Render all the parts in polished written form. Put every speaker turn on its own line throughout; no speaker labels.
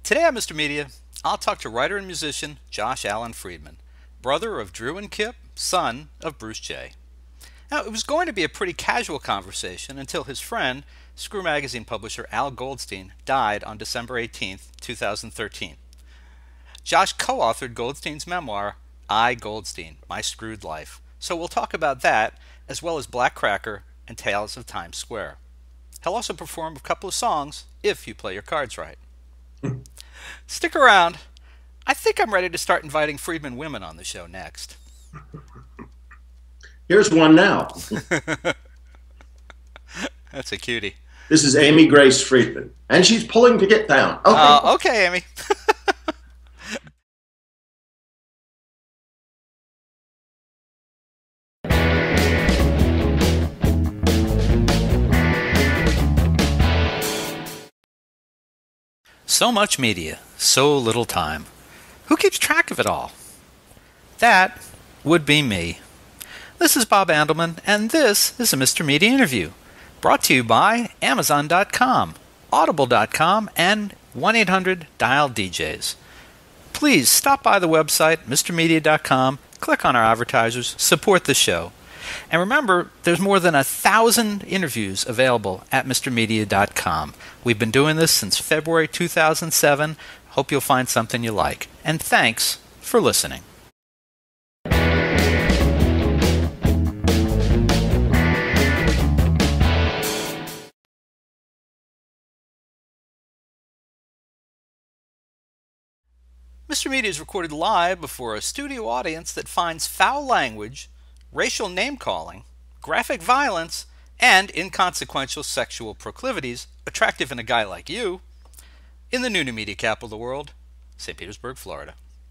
Today on Mr. Media, I'll talk to writer and musician Josh Alan Friedman, brother of Drew and Kipp, son of Bruce J. Now, it was going to be a pretty casual conversation until his friend, Screw magazine publisher Al Goldstein, died on December 18, 2013. Josh co-authored Goldstein's memoir, I, Goldstein, My Screwed Life. So we'll talk about that, as well as Black Cracker and Tales of Times Square. He'll also perform a couple of songs, if you play your cards right. Stick around. I think I'm ready to start inviting Friedman women on the show next.
Here's one now.
That's a cutie.
This is Amy Grace Friedman, and she's pulling to get down.
Okay, Amy. So much media, so little time. Who keeps track of it all? That would be me. This is Bob Andelman, and this is a Mr. Media interview, brought to you by Amazon.com, Audible.com, and 1-800-DIAL-DJs. Please stop by the website, MrMedia.com, click on our advertisers, support the show. And remember, there's more than 1,000 interviews available at MrMedia.com. We've been doing this since February 2007. Hope you'll find something you like. And thanks for listening. Mr. Media is recorded live before a studio audience that finds foul language, racial name-calling, graphic violence, and inconsequential sexual proclivities attractive in a guy like you in the new media capital of the world, St. Petersburg, Florida.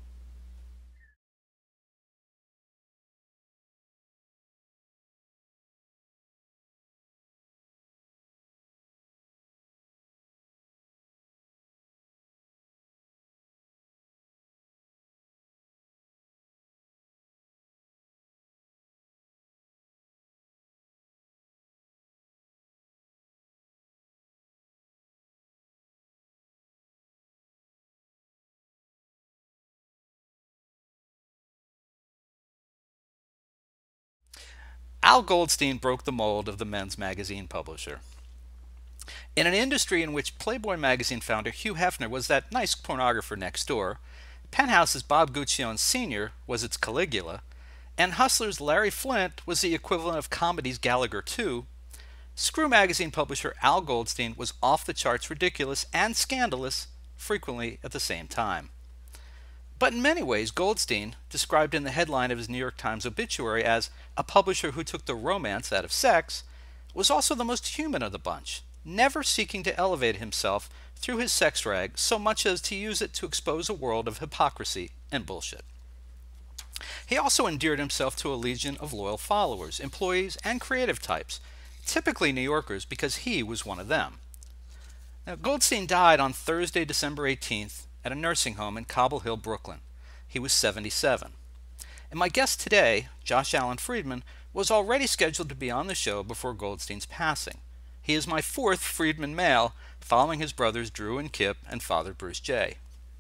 Al Goldstein broke the mold of the men's magazine publisher. In an industry in which Playboy magazine founder Hugh Hefner was that nice pornographer next door, Penthouse's Bob Guccione Sr. was its Caligula, and Hustler's Larry Flynt was the equivalent of comedy's Gallagher II, Screw magazine publisher Al Goldstein was off-the-charts ridiculous and scandalous, frequently at the same time. But in many ways, Goldstein, described in the headline of his New York Times obituary as a publisher who took the romance out of sex, was also the most human of the bunch, never seeking to elevate himself through his sex rag so much as to use it to expose a world of hypocrisy and bullshit. He also endeared himself to a legion of loyal followers, employees, and creative types, typically New Yorkers, because he was one of them. Now, Goldstein died on Thursday, December 18th, at a nursing home in Cobble Hill, Brooklyn. He was 77. And my guest today, Josh Alan Friedman, was already scheduled to be on the show before Goldstein's passing. He is my fourth Friedman male, following his brothers Drew and Kipp and father Bruce J.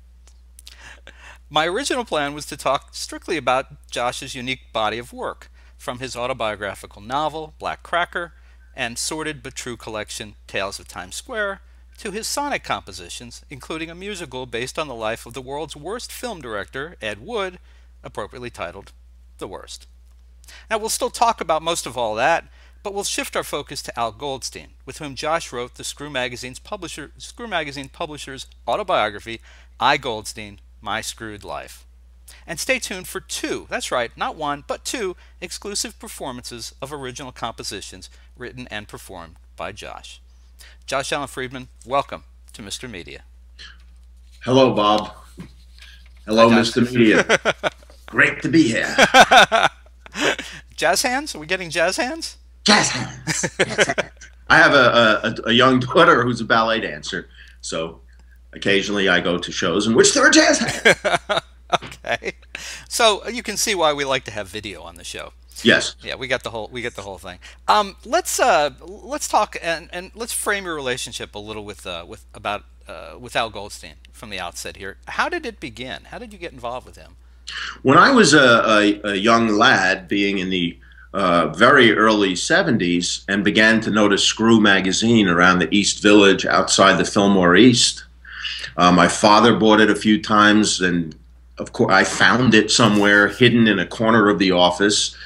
My original plan was to talk strictly about Josh's unique body of work, from his autobiographical novel, Black Cracker, and sordid but true collection, Tales of Times Square, to his sonic compositions, including a musical based on the life of the world's worst film director, Ed Wood, appropriately titled The Worst. Now, we'll still talk about most of all that, but we'll shift our focus to Al Goldstein, with whom Josh wrote the Screw magazine publisher's autobiography, I, Goldstein, My Screwed Life. And stay tuned for two, that's right, not one, but two exclusive performances of original compositions written and performed by Josh. Josh Alan Friedman, welcome to Mr. Media.
Hello, Bob. Hello, Mr. Media. Great to be here.
Jazz hands? Are we getting jazz hands?
Jazz hands. Jazz hands. I have a young daughter who's a ballet dancer, so occasionally I go to shows in which there are jazz hands.
Okay. So you can see why we like to have video on the show.
Yes.
Yeah, we got the whole thing. Let's talk and let's frame your relationship a little with about with Al Goldstein from the outset here. How did it begin? How did you get involved with him?
When I was a young lad, being in the very early 70s, and began to notice Screw magazine around the East Village outside the Fillmore East, my father bought it a few times, and of course I found it somewhere hidden in a corner of the office.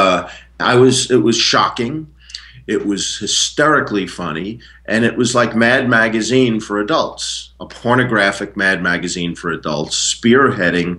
It was shocking. It was hysterically funny, and it was like Mad Magazine for adults, a pornographic Mad Magazine for adults, spearheading,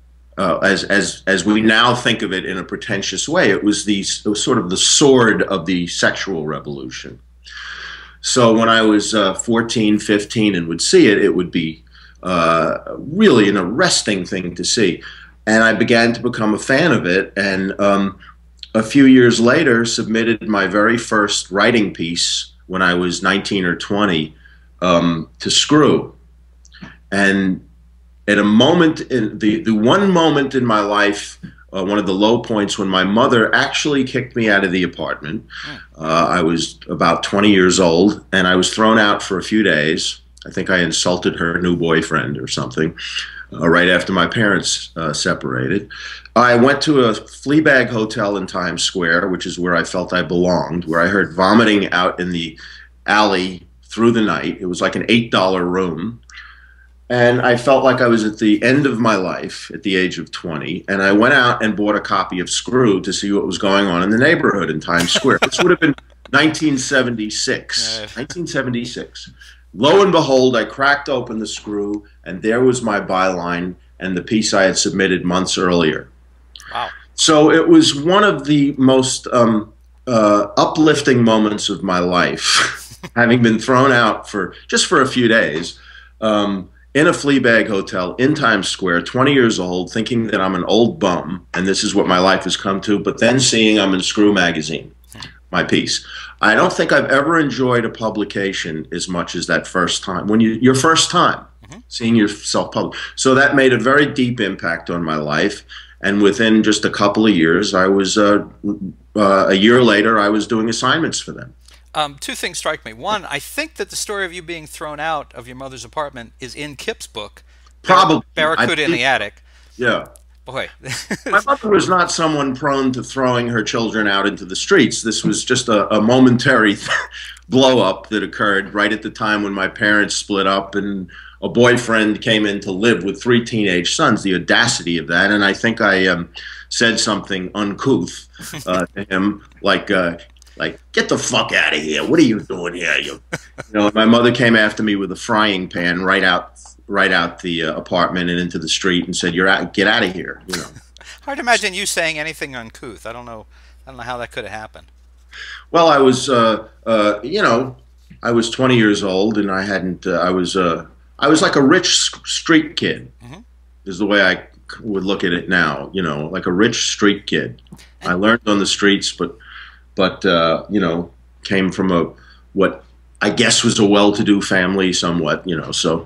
as we now think of it in a pretentious way. It was sort of the sword of the sexual revolution. So when I was 14, 15 and would see it, it would be really an arresting thing to see. And I began to become a fan of it, and a few years later submitted my very first writing piece when I was 19 or 20 to Screw. And at a moment, the one moment in my life, one of the low points, when my mother actually kicked me out of the apartment. I was about 20 years old, and I was thrown out for a few days. I think I insulted her new boyfriend or something. Right after my parents separated. I went to a Fleabag hotel in Times Square, which is where I felt I belonged, where I heard vomiting out in the alley through the night. It was like an $8 room. And I felt like I was at the end of my life at the age of 20. And I went out and bought a copy of Screw to see what was going on in the neighborhood in Times Square. This would have been 1976. 1976. Lo and behold, I cracked open the Screw, and there was my byline and the piece I had submitted months earlier.
Wow. So
it was one of the most uplifting moments of my life, having been thrown out just for a few days in a Fleabag hotel in Times Square, 20 years old, thinking that I'm an old bum, and this is what my life has come to, but then seeing I'm in Screw magazine, my piece. I don't think I've ever enjoyed a publication as much as that first time, when your first time seeing yourself published. So that made a very deep impact on my life, and within just a couple of years, I was a year later, I was doing assignments for them.
Two things strike me. One, I think that the story of you being thrown out of your mother's apartment is in Kipp's book,
Probably.
Barracuda in the Attic.
Yeah.
Boy.
My mother was not someone prone to throwing her children out into the streets. This was just a momentary blow-up that occurred right at the time when my parents split up and a boyfriend came in to live with 3 teenage sons. The audacity of that. And I think I said something uncouth to him, like, get the fuck out of here. What are you doing here? You know, my mother came after me with a frying pan right out the apartment and into the street and said, get out of here. You know.
Hard to imagine you saying anything uncouth. I don't know how that could have happened.
Well, I was, I was 20 years old, and I hadn't. I was like a rich street kid. Is the way I would look at it now. You know, like a rich street kid. I learned on the streets, but came from what I guess was a well-to-do family, somewhat. You know, so.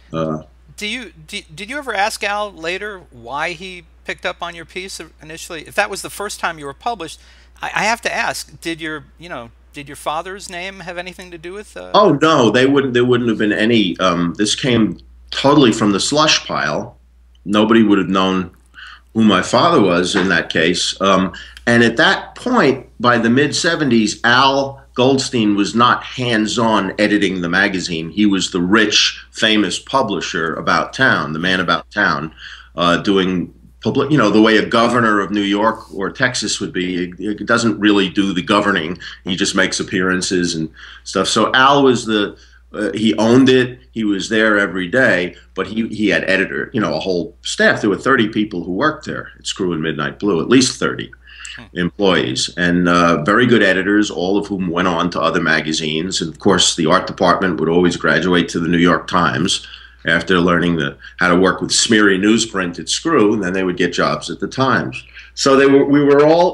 Did you ever ask Al later why he picked up on your piece initially? If that was the first time you were published, I have to ask, did your father's name have anything to do with
Oh no, there wouldn't have been any. This came totally from the slush pile. Nobody would have known who my father was in that case. And at that point, by the mid-70s, Al Goldstein was not hands-on editing the magazine. He was the rich, famous publisher about town, the man about town, doing public, the way a governor of New York or Texas would be. He doesn't really do the governing. He just makes appearances and stuff. So Al was he owned it. He was there every day, but he had editor, a whole staff. There were 30 people who worked there at Screw and Midnight Blue, at least 30. Employees, and very good editors, all of whom went on to other magazines. And of course, the art department would always graduate to the New York Times after learning how to work with smeary newsprint at Screw, and then they would get jobs at the Times. So we were all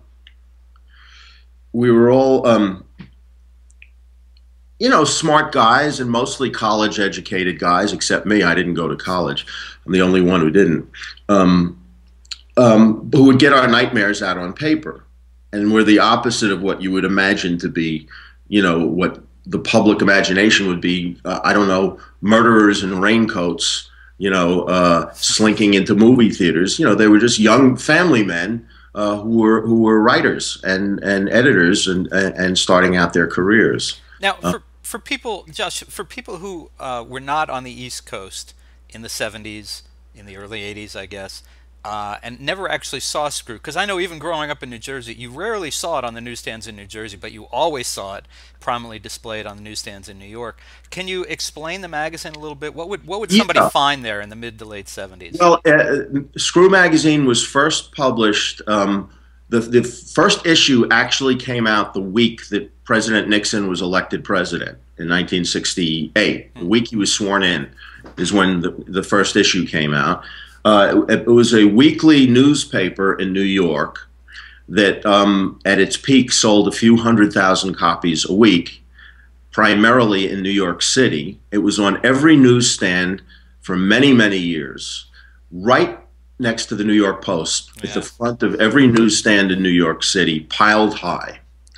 smart guys and mostly college-educated guys, except me. I didn't go to college. I'm the only one who didn't. Who would get our nightmares out on paper, and were the opposite of what you would imagine to be, what the public imagination would be, I don't know, murderers in raincoats, slinking into movie theaters. They were just young family men who were writers and editors and starting out their careers.
Now, for people, Josh, for people who were not on the East Coast in the 70s, in the early 80s, I guess, and never actually saw Screw, because I know even growing up in New Jersey, you rarely saw it on the newsstands in New Jersey, but you always saw it prominently displayed on the newsstands in New York. Can you explain the magazine a little bit? What would somebody find there in the mid to late 70s?
Well, Screw magazine was first published. The first issue actually came out the week that President Nixon was elected president in 1968. The week he was sworn in is when the first issue came out. It was a weekly newspaper in New York that at its peak sold a few 100,000 copies a week, primarily in New York City. It was on every newsstand for many, many years, right next to the New York Post, at the front of every newsstand in New York City, piled high.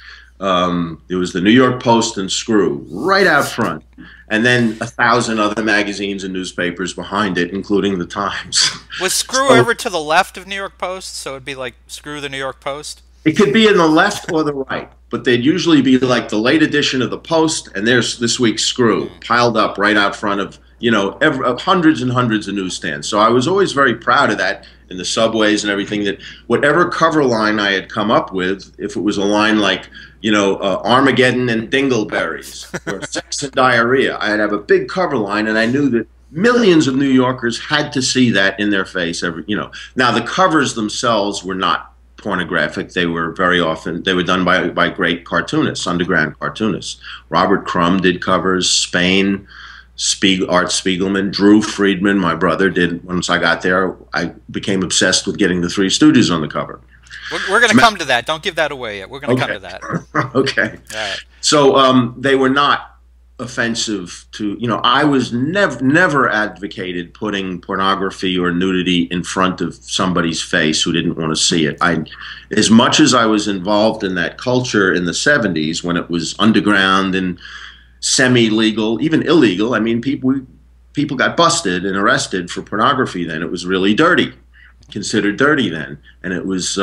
There was the New York Post and Screw right out front, and then 1,000 other magazines and newspapers behind it, including the Times.
Was Screw ever to the left of New York Post? So it'd be like Screw the New York Post?
It could be in the left or the right, but they'd usually be like the late edition of the Post, and there's this week's Screw piled up right out front of, hundreds and hundreds of newsstands. So I was always very proud of that in the subways and everything, that whatever cover line I had come up with, if it was a line like, Armageddon and Dingleberries or Sex and Diarrhea, I'd have a big cover line, and I knew that millions of New Yorkers had to see that in their face. Now the covers themselves were not pornographic. They were very often, they were done by great cartoonists, underground cartoonists. Robert Crumb did covers, Spain, Art Spiegelman, Drew Friedman, my brother, did. Once I got there, I became obsessed with getting the Three Stooges on the cover.
We're going to come to that. Don't give that away yet. We're going to come to that.
Okay.
All right.
So they were not offensive to, I was never advocated putting pornography or nudity in front of somebody's face who didn't want to see it. As much as I was involved in that culture in the 70s when it was underground and semi-legal, even illegal, I mean, people got busted and arrested for pornography then. It was really dirty, considered dirty then, and it was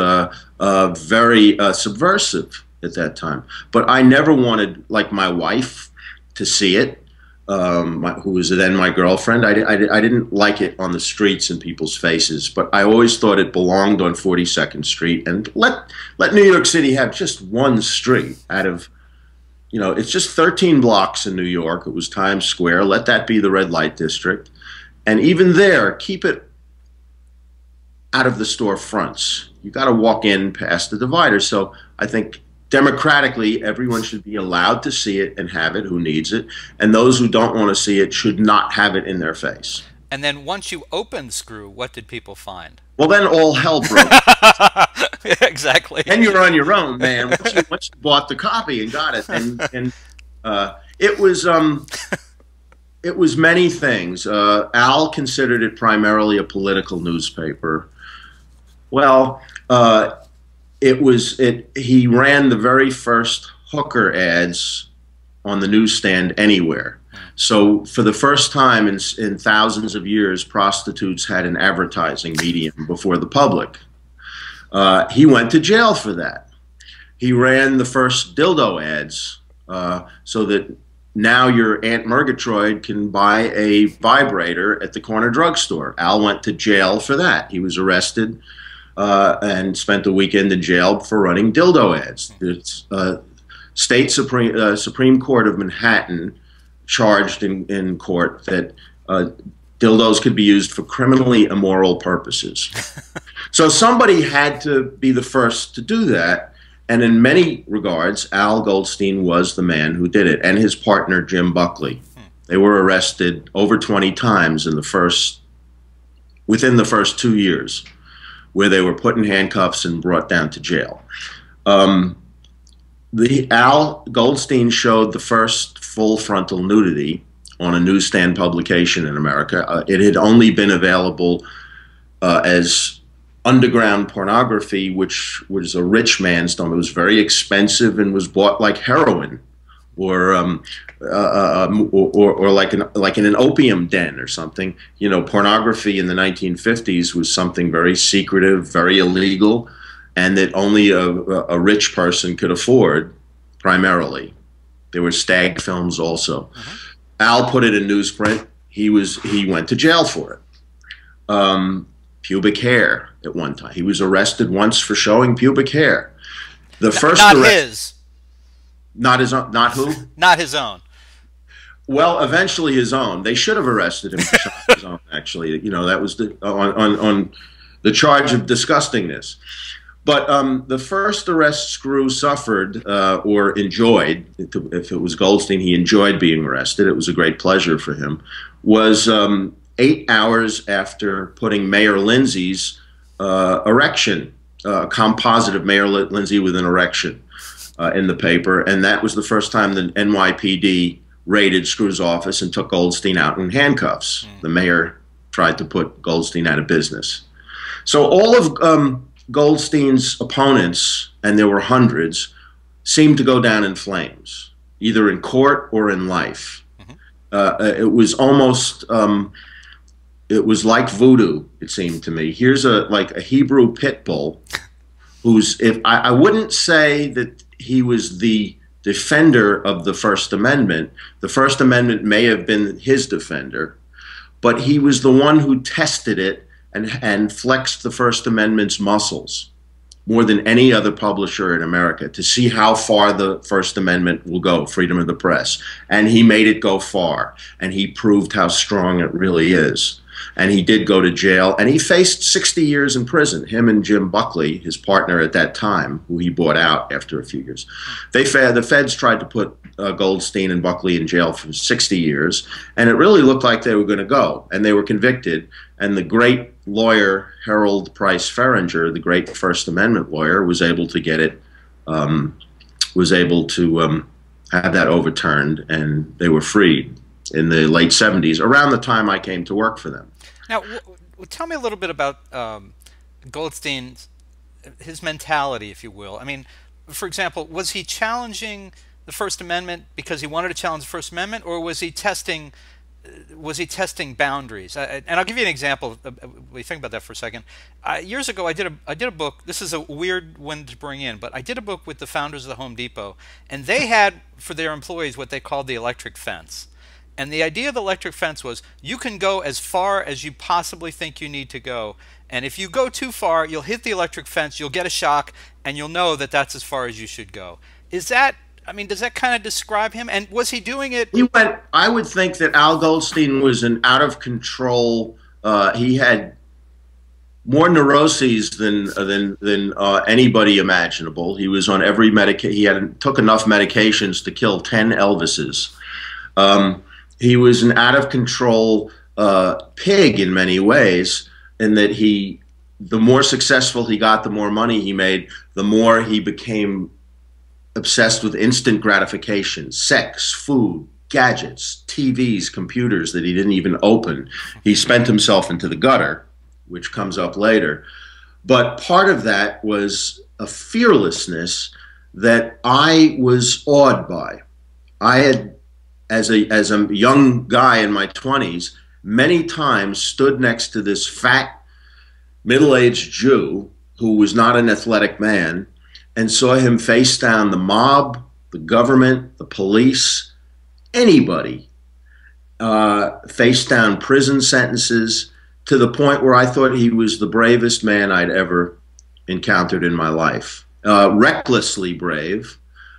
very subversive at that time. But I never wanted, like my wife, to see it, who was then my girlfriend. I didn't like it on the streets in people's faces, but I always thought it belonged on 42nd Street, and let New York City have just one street out of, it's just 13 blocks in New York. It was Times Square. Let that be the red light district. And even there, keep it out of the storefronts. You got to walk in past the divider. So I think democratically, everyone should be allowed to see it and have it who needs it. And those who don't want to see it should not have it in their face.
And then once you opened Screw, what did people find?
Well, then all hell broke.
Exactly.
Then you're on your own, man. Once you bought the copy and got it, and it was many things. Al considered it primarily a political newspaper. Well, he ran the very first hooker ads on the newsstand anywhere. So for the first time in thousands of years, prostitutes had an advertising medium before the public. He went to jail for that. He ran the first dildo ads so that now your Aunt Murgatroyd can buy a vibrator at the corner drugstore. Al went to jail for that. He was arrested and spent a weekend in jail for running dildo ads. The State Supreme Court of Manhattan charged in court that dildos could be used for criminally immoral purposes. So somebody had to be the first to do that, and in many regards, Al Goldstein was the man who did it, and his partner Jim Buckley. They were arrested over 20 times within the first 2 years, where they were put in handcuffs and brought down to jail. Al Goldstein showed the first full frontal nudity on a newsstand publication in America. It had only been available as underground pornography, which was a rich man's stuff. It was very expensive and was bought like heroin or or like in an opium den or something. You know, pornography in the 1950s was something very secretive, very illegal, and that only a rich person could afford, primarily. There were stag films also. Al put it in newsprint. He went to jail for it. Pubic hair at one time. He was arrested once for showing pubic hair. The first
not
arrest,
his,
not his own, not who?
not his own.
Well, eventually his own. They should have arrested him for showing his own. Actually, you know, that was on the charge of disgustingness. But the first arrest Screw suffered or enjoyed, if it was Goldstein, he enjoyed being arrested. It was a great pleasure for him. Was 8 hours after putting Mayor Lindsay's erection, composite of Mayor Lindsay with an erection, in the paper, and that was the first time the NYPD raided Screw's office and took Goldstein out in handcuffs. The mayor tried to put Goldstein out of business. So all of Goldstein's opponents, and there were hundreds, seemed to go down in flames, either in court or in life. It was almost, it was like voodoo, it seemed to me. Here's like a Hebrew pit bull, who's, if I wouldn't say that he was the defender of the First Amendment. The First Amendment may have been his defender, but he was the one who tested it and flexed the First Amendment's muscles more than any other publisher in America to see how far the First Amendment will go, freedom of the press. And he made it go far, and he proved how strong it really is. And he did go to jail, and he faced 60 years in prison. Him and Jim Buckley, his partner at that time, who he bought out after a few years. The feds tried to put Goldstein and Buckley in jail for 60 years, and it really looked like they were going to go, and they were convicted. And the great lawyer, Harold Price Ferringer, the great First Amendment lawyer, was able to get it, was able to have that overturned, and they were freed in the late 70s, around the time I came to work for them.
Now, tell me a little bit about Goldstein's, his mentality, if you will. I mean, for example, was he challenging the First Amendment because he wanted to challenge the First Amendment, or was he testing boundaries? And I'll give you an example. We think about that for a second. Years ago, I did a book. This is a weird one to bring in, but I did a book with the founders of the Home Depot, and they had for their employees what they called the electric fence. And the idea of the electric fence was you can go as far as you possibly think you need to go. And if you go too far, you'll hit the electric fence, you'll get a shock, and you'll know that that's as far as you should go. Is that, I mean, does that kind of describe him? And was he doing it?
I would think that Al Goldstein was an out of control, he had more neuroses than anybody imaginable. He was on every medication. He took enough medications to kill 10 Elvises. He was an out-of-control pig in many ways, in that the more successful he got, the more money he made, the more he became obsessed with instant gratification, sex, food, gadgets, TVs, computers that he didn't even open. He spent himself into the gutter, which comes up later. But part of that was a fearlessness that I was awed by. I had, as a young guy in my 20s, many times stood next to this fat, middle-aged Jew who was not an athletic man and saw him face down the mob, the government, the police, anybody, face down prison sentences, to the point where I thought he was the bravest man I'd ever encountered in my life. Recklessly brave,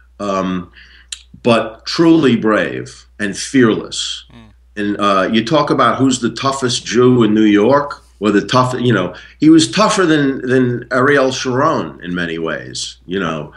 but truly brave and fearless. And you talk about who's the toughest Jew in New York, or the tough, you know, he was tougher than Ariel Sharon in many ways, you know.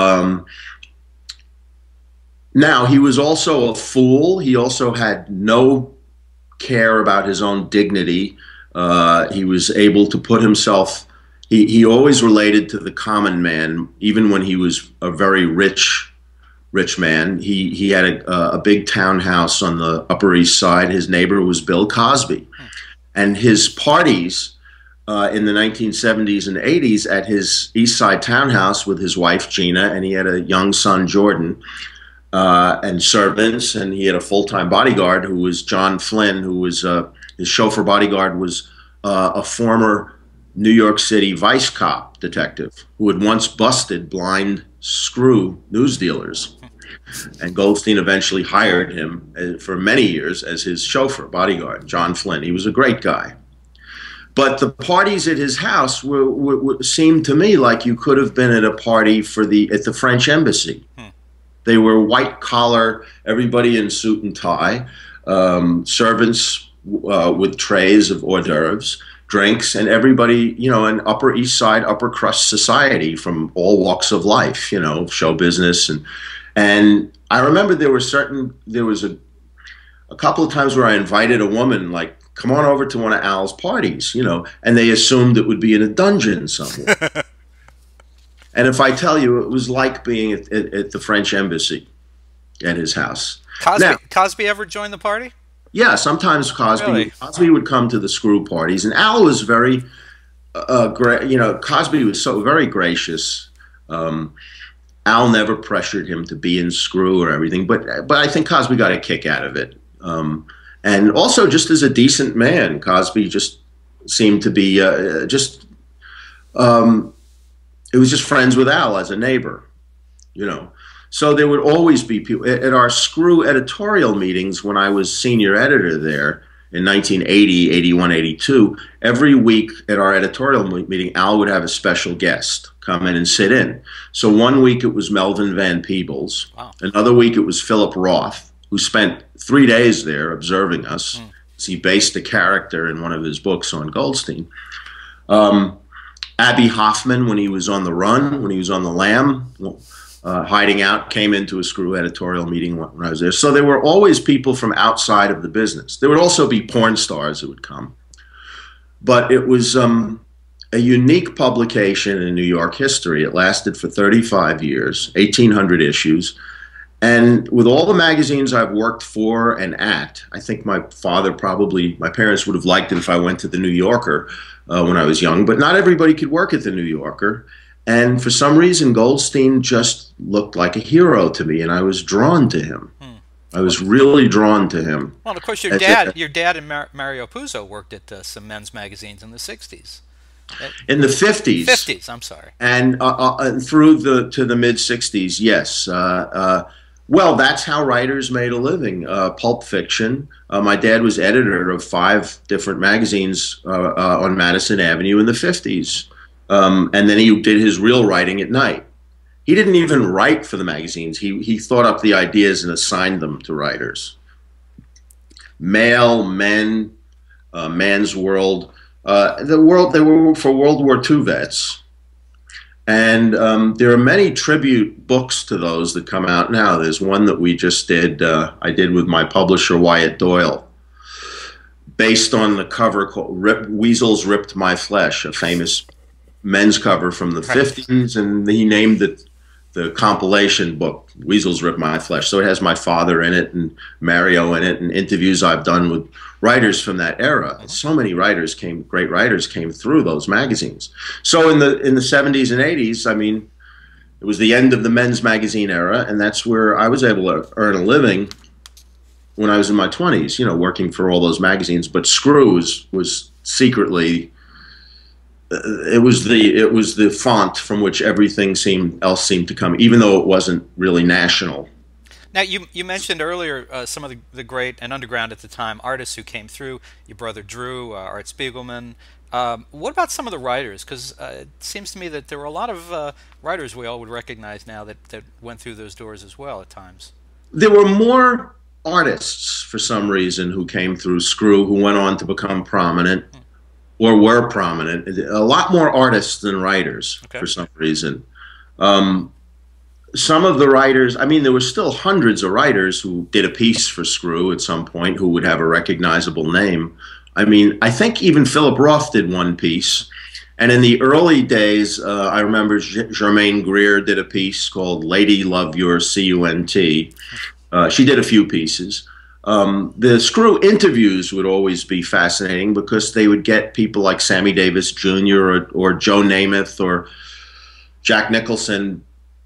Now, he was also a fool. He also had no care about his own dignity. He was able to put himself, he always related to the common man, even when he was a very rich man. He had a big townhouse on the Upper East Side. His neighbor was Bill Cosby. And his parties in the 1970s and 80s at his East Side townhouse with his wife, Gina, and he had a young son, Jordan, and servants, and he had a full-time bodyguard who was John Flynn, who was his chauffeur bodyguard was a former New York City vice cop detective who had once busted blind screw newsdealers. And Goldstein eventually hired him for many years as his chauffeur bodyguard, John Flynn. He was a great guy. But the parties at his house seemed to me like you could have been at a party at the French embassy. They were white collar, everybody in suit and tie, servants with trays of hors d'oeuvres, drinks, and everybody, an Upper East Side, upper crust society from all walks of life, show business. And I remember there was a couple of times where I invited a woman, like, come on over to one of Al's parties, and they assumed it would be in a dungeon somewhere. And if I tell you, it was like being at the French embassy at his house.
Cosby ever joined the party?
Yeah, sometimes Cosby
Really?
Cosby would come to the screw parties, and Al was very, Cosby was so very gracious. Al never pressured him to be in screw or everything, but I think Cosby got a kick out of it. And also, just as a decent man, Cosby just seemed to be it was just friends with Al as a neighbor, So there would always be people at our screw editorial meetings when I was senior editor there in 1980, 81, 82. Every week at our editorial meeting, Al would have a special guest come in and sit in. So one week it was Melvin Van Peebles.
Wow.
Another week it was Philip Roth, who spent 3 days there observing us. He based a character in one of his books on Goldstein. Abby Hoffman, when he was on the run, when he was on the lam, hiding out, came into a screw editorial meeting when I was there. So there were always people from outside of the business. There would also be porn stars who would come. But it was a unique publication in New York history. It lasted for 35 years, 1,800 issues. And with all the magazines I've worked for and at, I think my parents would have liked it if I went to the New Yorker when I was young, but not everybody could work at the New Yorker. And for some reason, Goldstein just looked like a hero to me, and I was drawn to him. I was really drawn to him.
Well, of course, your dad and Mario Puzo worked at some men's magazines in the 60s.
In the 50s.
50s, I'm sorry.
And through to the mid-60s, yes. Well, that's how writers made a living. Pulp fiction. My dad was editor of 5 different magazines on Madison Avenue in the 50s. And then he did his real writing at night. He didn't even write for the magazines. He thought up the ideas and assigned them to writers. Male, Men, Man's World. They were for World War II vets. And there are many tribute books to those that come out now. There's one that we just did, I did with my publisher, Wyatt Doyle, based on the cover called Weasels Ripped My Flesh, a famous men's cover from the 50s, and he named the compilation book, Weasels Ripped My Flesh. So it has my father in it and Mario in it and interviews I've done with writers from that era. So many great writers came through those magazines. So in the 70s and 80s, I mean, it was the end of the men's magazine era, and that's where I was able to earn a living when I was in my 20s, working for all those magazines. But Screw was secretly, it was the font from which everything else seemed to come, even though it wasn't really national.
Now, you mentioned earlier some of the great and underground at the time artists who came through. Your brother Drew, Art Spiegelman. What about some of the writers? Because it seems to me that there were a lot of writers we all would recognize now that went through those doors as well at times.
There were more artists, for some reason, who came through Screw, who went on to become prominent or were prominent. A lot more artists than writers, for some reason. Some of the writers, I mean, there were still hundreds of writers who did a piece for Screw at some point who would have a recognizable name. I mean, I think even Philip Roth did one piece. And in the early days, I remember Germaine Greer did a piece called Lady Love Your C-U-N-T. She did a few pieces. The Screw interviews would always be fascinating because they would get people like Sammy Davis Jr. or Joe Namath or Jack Nicholson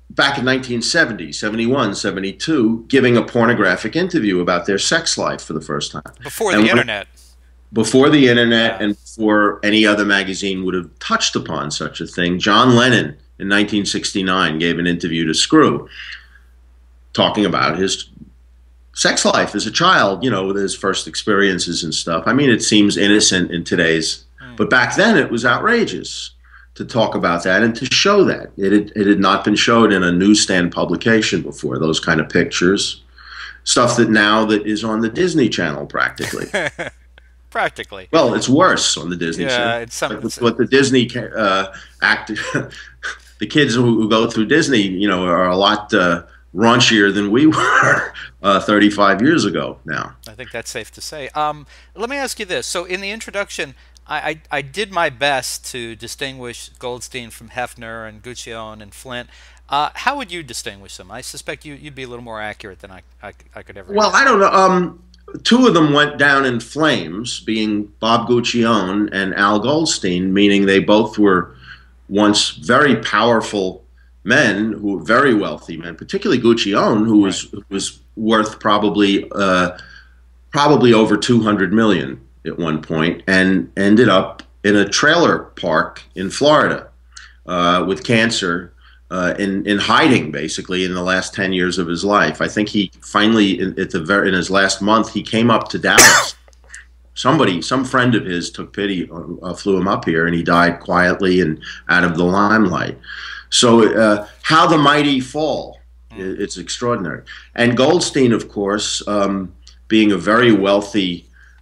back in 1970, 71, 72, giving a pornographic interview about their sex life for the first time.
Before
And
the
when,
internet.
before the internet
Yeah.
and before any other magazine would have touched upon such a thing, John Lennon in 1969 gave an interview to Screw talking about his sex life as a child, with his first experiences and stuff. I mean, it seems innocent in today's, but back then it was outrageous to talk about that and to show that. It had not been showed in a newsstand publication before, those kind of pictures. Stuff that now that is on the Disney Channel practically.
Practically.
Well, it's worse on the Disney Channel.
Yeah, it's something.
What the Disney act, the kids who go through Disney, are a lot raunchier than we were 35 years ago now.
I think that's safe to say. Let me ask you this. So in the introduction, I did my best to distinguish Goldstein from Hefner and Guccione and Flint. How would you distinguish them? I suspect you'd be a little more accurate than I could ever
Well,
ask.
I don't know. Two of them went down in flames, being Bob Guccione and Al Goldstein, meaning they both were once very powerful men who were very wealthy men, particularly Guccione, who was worth probably over 200 million at one point, and ended up in a trailer park in Florida with cancer, in hiding basically in the last 10 years of his life. I think he finally, in his last month, he came up to Dallas. Some friend of his took pity, flew him up here, and he died quietly and out of the limelight. So how the mighty fall, it's extraordinary. And Goldstein, of course, being a very wealthy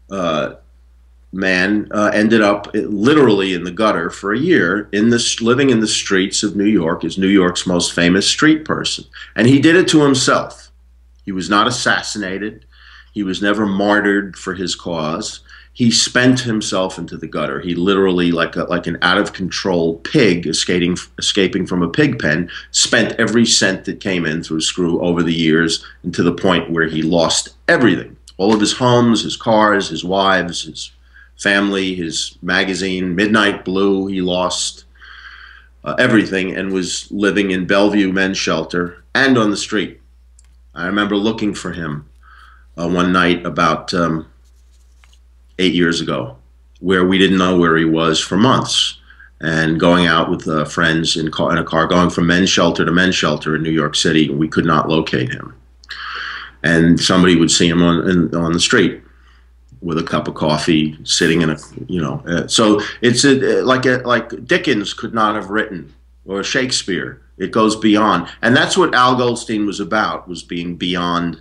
man, ended up literally in the gutter for a year, living in the streets of New York, as New York's most famous street person. And he did it to himself. He was not assassinated. He was never martyred for his cause. He spent himself into the gutter. He literally, like an out-of-control pig escaping from a pig pen, spent every cent that came in through Screw over the years, and to the point where he lost everything. All of his homes, his cars, his wives, his family, his magazine, Midnight Blue. He lost everything and was living in Bellevue Men's Shelter and on the street. I remember looking for him one night about 8 years ago, where we didn't know where he was for months, and going out with friends in a car, going from men's shelter to men's shelter in New York City, and we could not locate him. And somebody would see him on the street with a cup of coffee, sitting in a, so it's like Dickens could not have written, or Shakespeare. It goes beyond, and that's what Al Goldstein was about, was being beyond.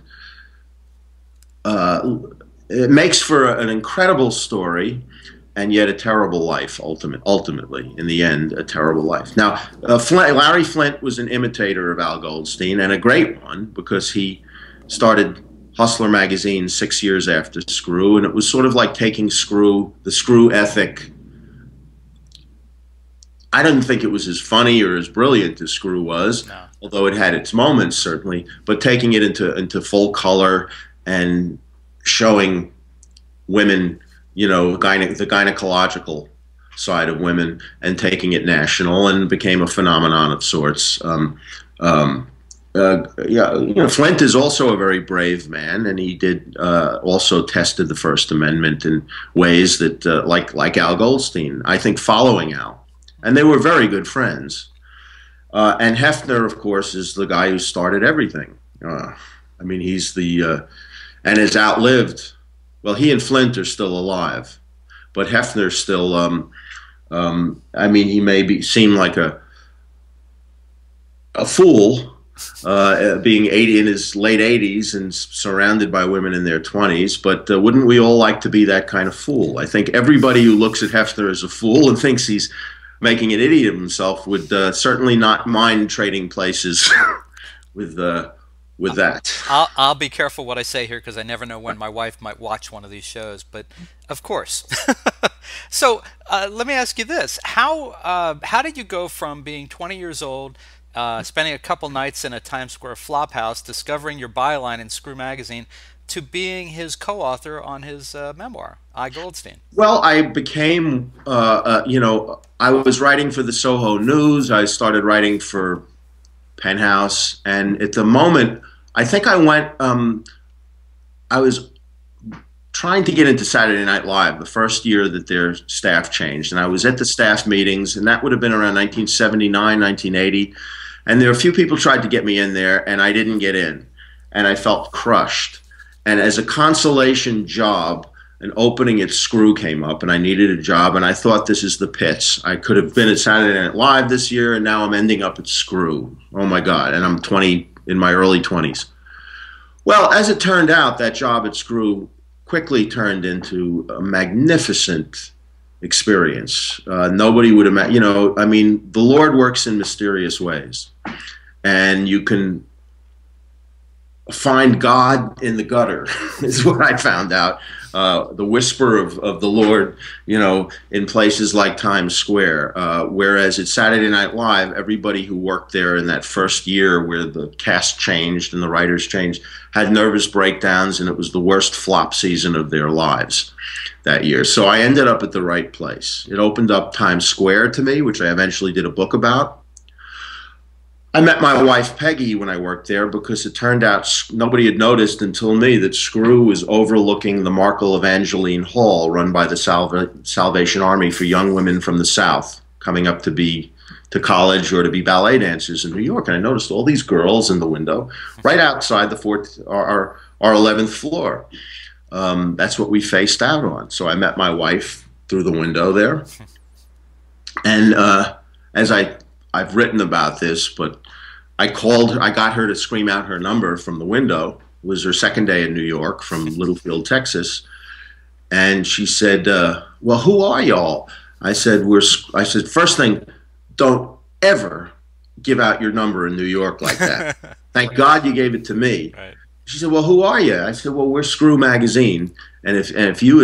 It makes for an incredible story, and yet a terrible life. Ultimately, in the end, a terrible life. Now, Larry Flint was an imitator of Al Goldstein, and a great one, because he started Hustler magazine 6 years after Screw, and it was sort of like taking the Screw ethic. I didn't think it was as funny or as brilliant as Screw was,
No.
although it had its moments certainly. But taking it into full color and showing women, the gynecological side of women, and taking it national, and became a phenomenon of sorts. Flint is also a very brave man, and he did also tested the First Amendment in ways that, like Al Goldstein, I think, following Al, and they were very good friends. And Hefner, of course, is the guy who started everything. I mean, he's and has outlived. Well, he and Flint are still alive, but Hefner still. I mean, he may seem like a fool, being 80 in his late 80s and surrounded by women in their 20s, but wouldn't we all like to be that kind of fool? I think everybody who looks at Hefner as a fool and thinks he's making an idiot of himself would certainly not mind trading places with that.
I'll be careful what I say here, because I never know when my wife might watch one of these shows, but of course. So let me ask you this. How did you go from being 20 years old, spending a couple nights in a Times Square flop house, discovering your byline in Screw magazine, to being his co-author on his memoir, I, Goldstein?
Well, I became, I was writing for the Soho News. I started writing for Penthouse. And at the moment, I think I went. I was trying to get into Saturday Night Live the first year that their staff changed, and I was at the staff meetings, and that would have been around 1979, 1980. And there were a few people tried to get me in there, and I didn't get in, and I felt crushed. And as a consolation job, an opening at Screw came up, and I needed a job, and I thought, this is the pits. I could have been at Saturday Night Live this year, and now I'm ending up at Screw. Oh my God! And I'm 20, in my early 20s. Well, as it turned out, that job at Screw quickly turned into a magnificent experience. Nobody would imagine, you know, I mean, the Lord works in mysterious ways. And you can find God in the gutter, is what I found out. The whisper of the Lord, you know, in places like Times Square. Whereas at Saturday Night Live, everybody who worked there in that first year where the cast changed and the writers changed had nervous breakdowns, and it was the worst flop season of their lives that year. So I ended up at the right place. It opened up Times Square to me, which I eventually did a book about. I met my wife Peggy when I worked there because it turned out nobody had noticed until me that Screw was overlooking the Markle Evangeline Hall run by the Salvation Army for young women from the South coming up to college or to be ballet dancers in New York. And I noticed all these girls in the window right outside our 11th floor. That's what we faced out on. So I met my wife through the window there. And as I've written about this, but I got her to scream out her number from the window. It was her second day in New York from Littlefield, Texas. And she said, well, who are y'all? I said, first thing, don't ever give out your number in New York like that. Thank God you gave it to me. Right. She said, well, who are you? I said, well, we're Screw Magazine. And if you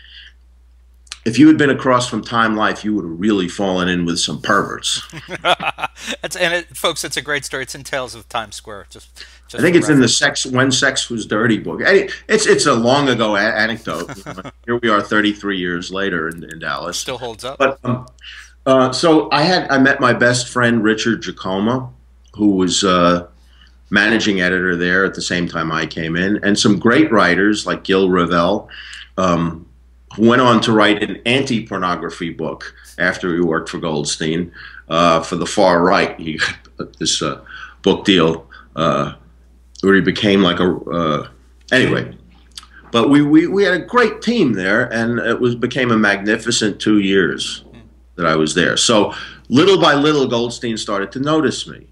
had been across from Time Life, you would have really fallen in with some perverts.
Folks, it's a great story. It's in Tales of Times Square.
I think it's in the When Sex Was Dirty book. It's a long ago anecdote. Here we are 33 years later in Dallas.
Still holds up.
But so I met my best friend Richard Giacomo, who was managing editor there at the same time I came in, and some great writers like Gil Revell, who went on to write an anti-pornography book after he worked for Goldstein for the far right. He got this book deal where he became like anyway. But we had a great team there, and it became a magnificent 2 years that I was there. So little by little, Goldstein started to notice me.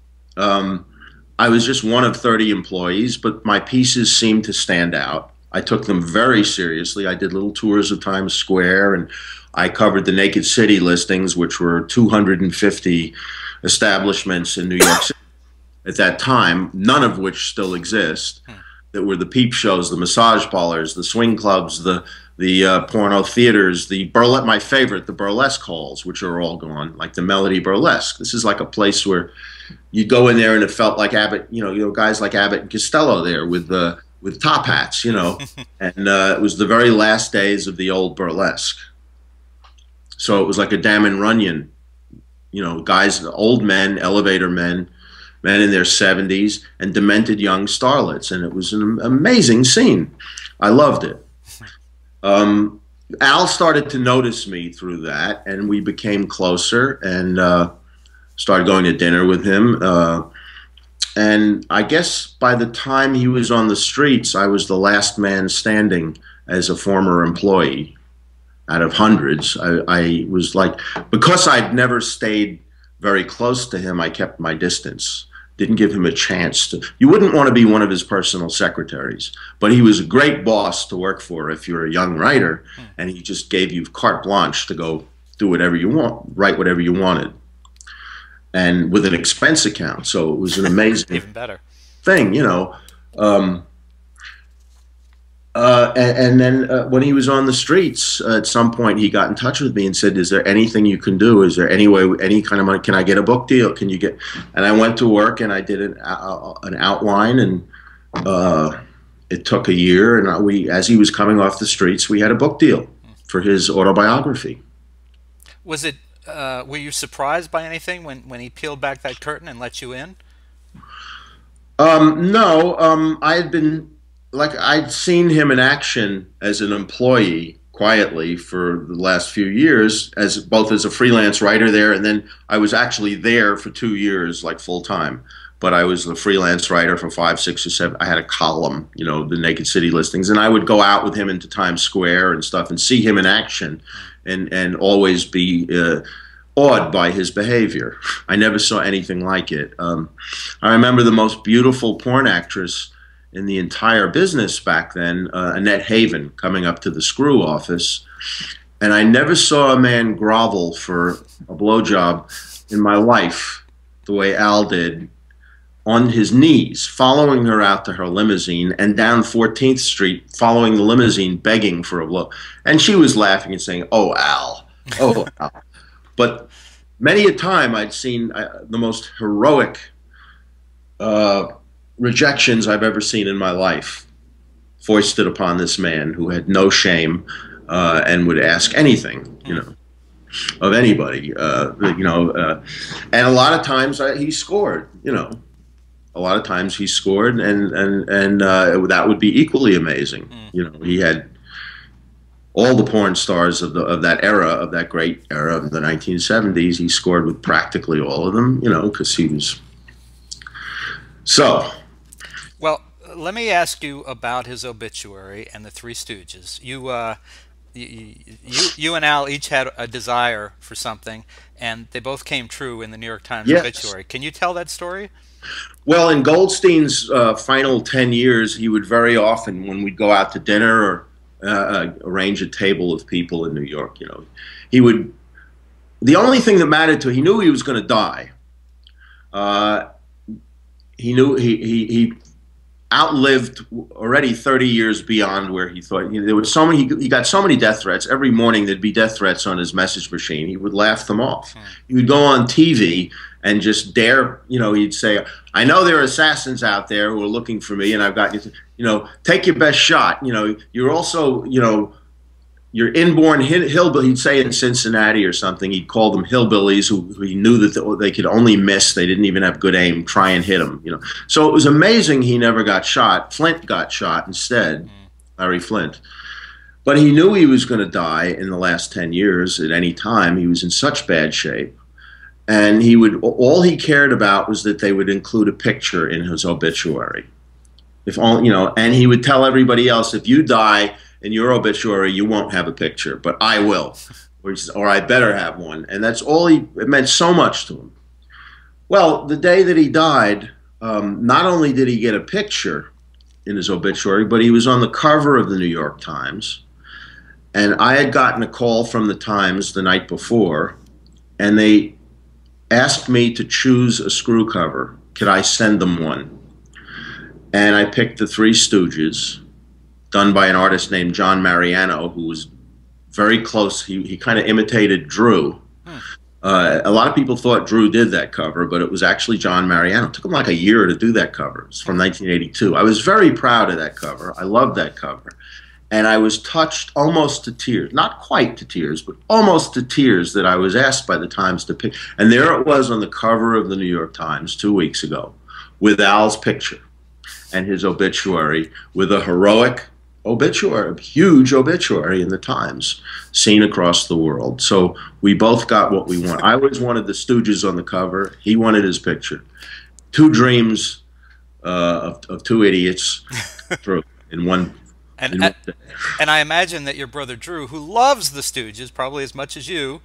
I was just one of 30 employees, but my pieces seemed to stand out. I took them very seriously. I did little tours of Times Square, and I covered the Naked City listings, which were 250 establishments in New York City at that time, none of which still exist. That were the peep shows, the massage parlors, the swing clubs, the porno theaters, my favorite, the burlesque halls, which are all gone, like the Melody Burlesque. This is like a place where you go in there and it felt like Abbott, guys like Abbott and Costello there with top hats, and it was the very last days of the old burlesque. So it was like a Damon Runyon, guys, old men, elevator men in their 70s, and demented young starlets, and it was an amazing scene. I loved it. Al started to notice me through that, and we became closer, and started going to dinner with him. And I guess by the time he was on the streets, I was the last man standing as a former employee out of hundreds. I was like, because I'd never stayed very close to him, I kept my distance. Didn't give him a chance to. You wouldn't want to be one of his personal secretaries, but he was a great boss to work for if you're a young writer, and he just gave you carte blanche to go do whatever you want, write whatever you wanted, and with an expense account. So it was an amazing
even better
thing, And then when he was on the streets, at some point he got in touch with me and said, "Is there anything you can do? Is there any way, any kind of money? Can I get a book deal? Can you get?" And I went to work and I did an outline, and it took a year. And as he was coming off the streets, we had a book deal for his autobiography.
Was it? Were you surprised by anything when he peeled back that curtain and let you in?
No, I had been like I'd seen him in action as an employee quietly for the last few years, as both as a freelance writer there, and then I was actually there for 2 years, like full time. But I was the freelance writer for five, six, or seven. I had a column, the Naked City listings, and I would go out with him into Times Square and stuff, and see him in action, and always be awed by his behavior. I never saw anything like it. I remember the most beautiful porn actress in the entire business back then, Annette Haven, coming up to the Screw office, and I never saw a man grovel for a blowjob in my life the way Al did, on his knees, following her out to her limousine, and down 14th Street, following the limousine, begging for a blow. And she was laughing and saying, "Oh, Al, oh, Al." But many a time I'd seen the most heroic rejections I've ever seen in my life foisted upon this man who had no shame, and would ask anything, of anybody, and a lot of times he scored, a lot of times he scored, and that would be equally amazing. He had all the porn stars of that era, of that great era of the 1970s. He scored with practically all of them, because he was so.
Well, let me ask you about his obituary and the Three Stooges. You and Al each had a desire for something, and they both came true in the New York Times
Yes.
obituary. Can you tell that story?
Well, in Goldstein's final 10 years, he would very often, when we'd go out to dinner or arrange a table of people in New York, he would, the only thing that mattered to him, he knew he was going to die. He knew he outlived already 30 years beyond where he thought. There was so many. He got so many death threats. Every morning there'd be death threats on his message machine. He would laugh them off. He would go on TV and just dare. He'd say, "I know there are assassins out there who are looking for me, and I've got you. Take your best shot. You're also your inborn hillbilly." He'd say in Cincinnati or something, he'd call them hillbillies who he knew that they could only miss. They didn't even have good aim. Try and hit him. So it was amazing he never got shot. Flint got shot instead, Larry Flint. But he knew he was going to die in the last 10 years at any time. He was in such bad shape. And all he cared about was that they would include a picture in his obituary. And he would tell everybody else, if you die in your obituary, you won't have a picture, but I will, or I better have one. And that's all it meant so much to him. Well, the day that he died, not only did he get a picture in his obituary, but he was on the cover of the New York Times. And I had gotten a call from the Times the night before, and they asked me to choose a Screw cover. Could I send them one? And I picked the Three Stooges, done by an artist named John Mariano, who was very close. He kind of imitated Drew. A lot of people thought Drew did that cover, but it was actually John Mariano. It took him like a year to do that cover. It's from 1982. I was very proud of that cover. I loved that cover. And I was touched almost to tears. Not quite to tears, but almost to tears that I was asked by the Times to pick. And there it was on the cover of the New York Times 2 weeks ago, with Al's picture and his obituary, with a heroic obituary, a huge obituary in the Times, seen across the world. So we both got what we want. I always wanted the Stooges on the cover. He wanted his picture. Two dreams of two idiots through in one.
And I imagine that your brother Drew, who loves the Stooges probably as much as you,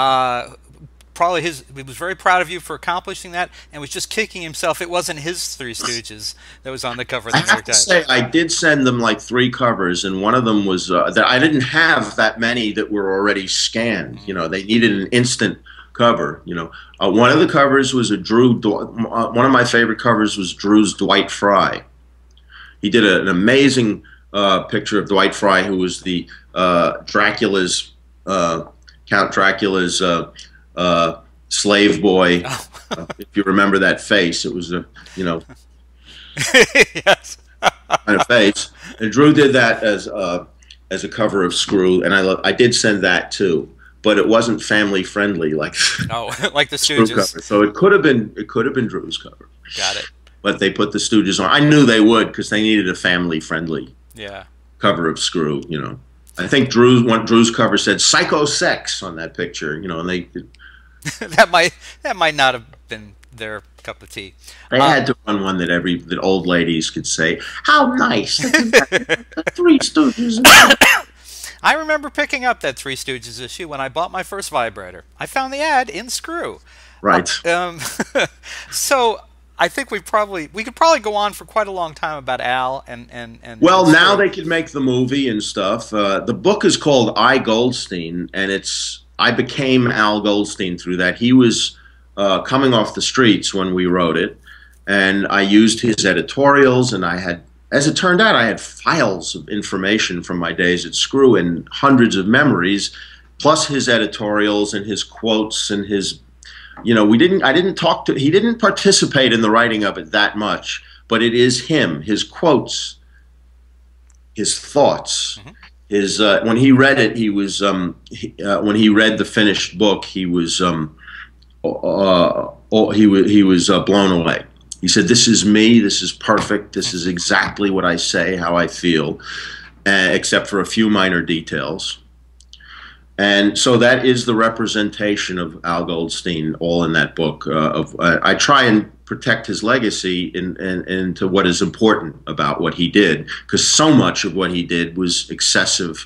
he was very proud of you for accomplishing that, and was just kicking himself it wasn't his Three Stooges that was on the cover of the New York Times.
I have to say, I did send them like 3 covers, and one of them was that I didn't have that many that were already scanned. They needed an instant cover. One of the covers was a Drew. One of my favorite covers was Drew's Dwight Fry. He did an amazing picture of Dwight Fry, who was the Count Dracula's slave boy. If you remember that face, it was a
yes.
kind of face. And Drew did that as a cover of Screw, and I did send that too, but it wasn't family friendly like
like the
Screw
Stooges.
cover. So it could have been Drew's cover.
Got it.
but they put the Stooges on. I knew they would because they needed a family-friendly
Yeah.
cover of Screw. You know, I think Drew's cover said "Psycho Sex" on that picture. You know, and
that might not have been their cup of tea.
they had to run one that old ladies could say, "How nice the Three Stooges."
I remember picking up that Three Stooges issue when I bought my first vibrator. I found the ad in Screw.
Right.
So I think we could probably go on for quite a long time about Al and
Well,
and
now
Screw.
they could make the movie and stuff. The book is called I, Goldstein, and I became Al Goldstein through that. He was coming off the streets when we wrote it, and I used his editorials, and as it turned out, I had files of information from my days at Screw and hundreds of memories, plus his editorials and his quotes and his, you know, he didn't participate in the writing of it that much, but it is him, his quotes, his thoughts. When he read it, when he read the finished book, he was blown away. He said, "This is me. This is perfect. This is exactly what I say, how I feel, except for a few minor details." And so that is the representation of Al Goldstein, all in that book. I try and protect his legacy into what is important about what he did, because so much of what he did was excessive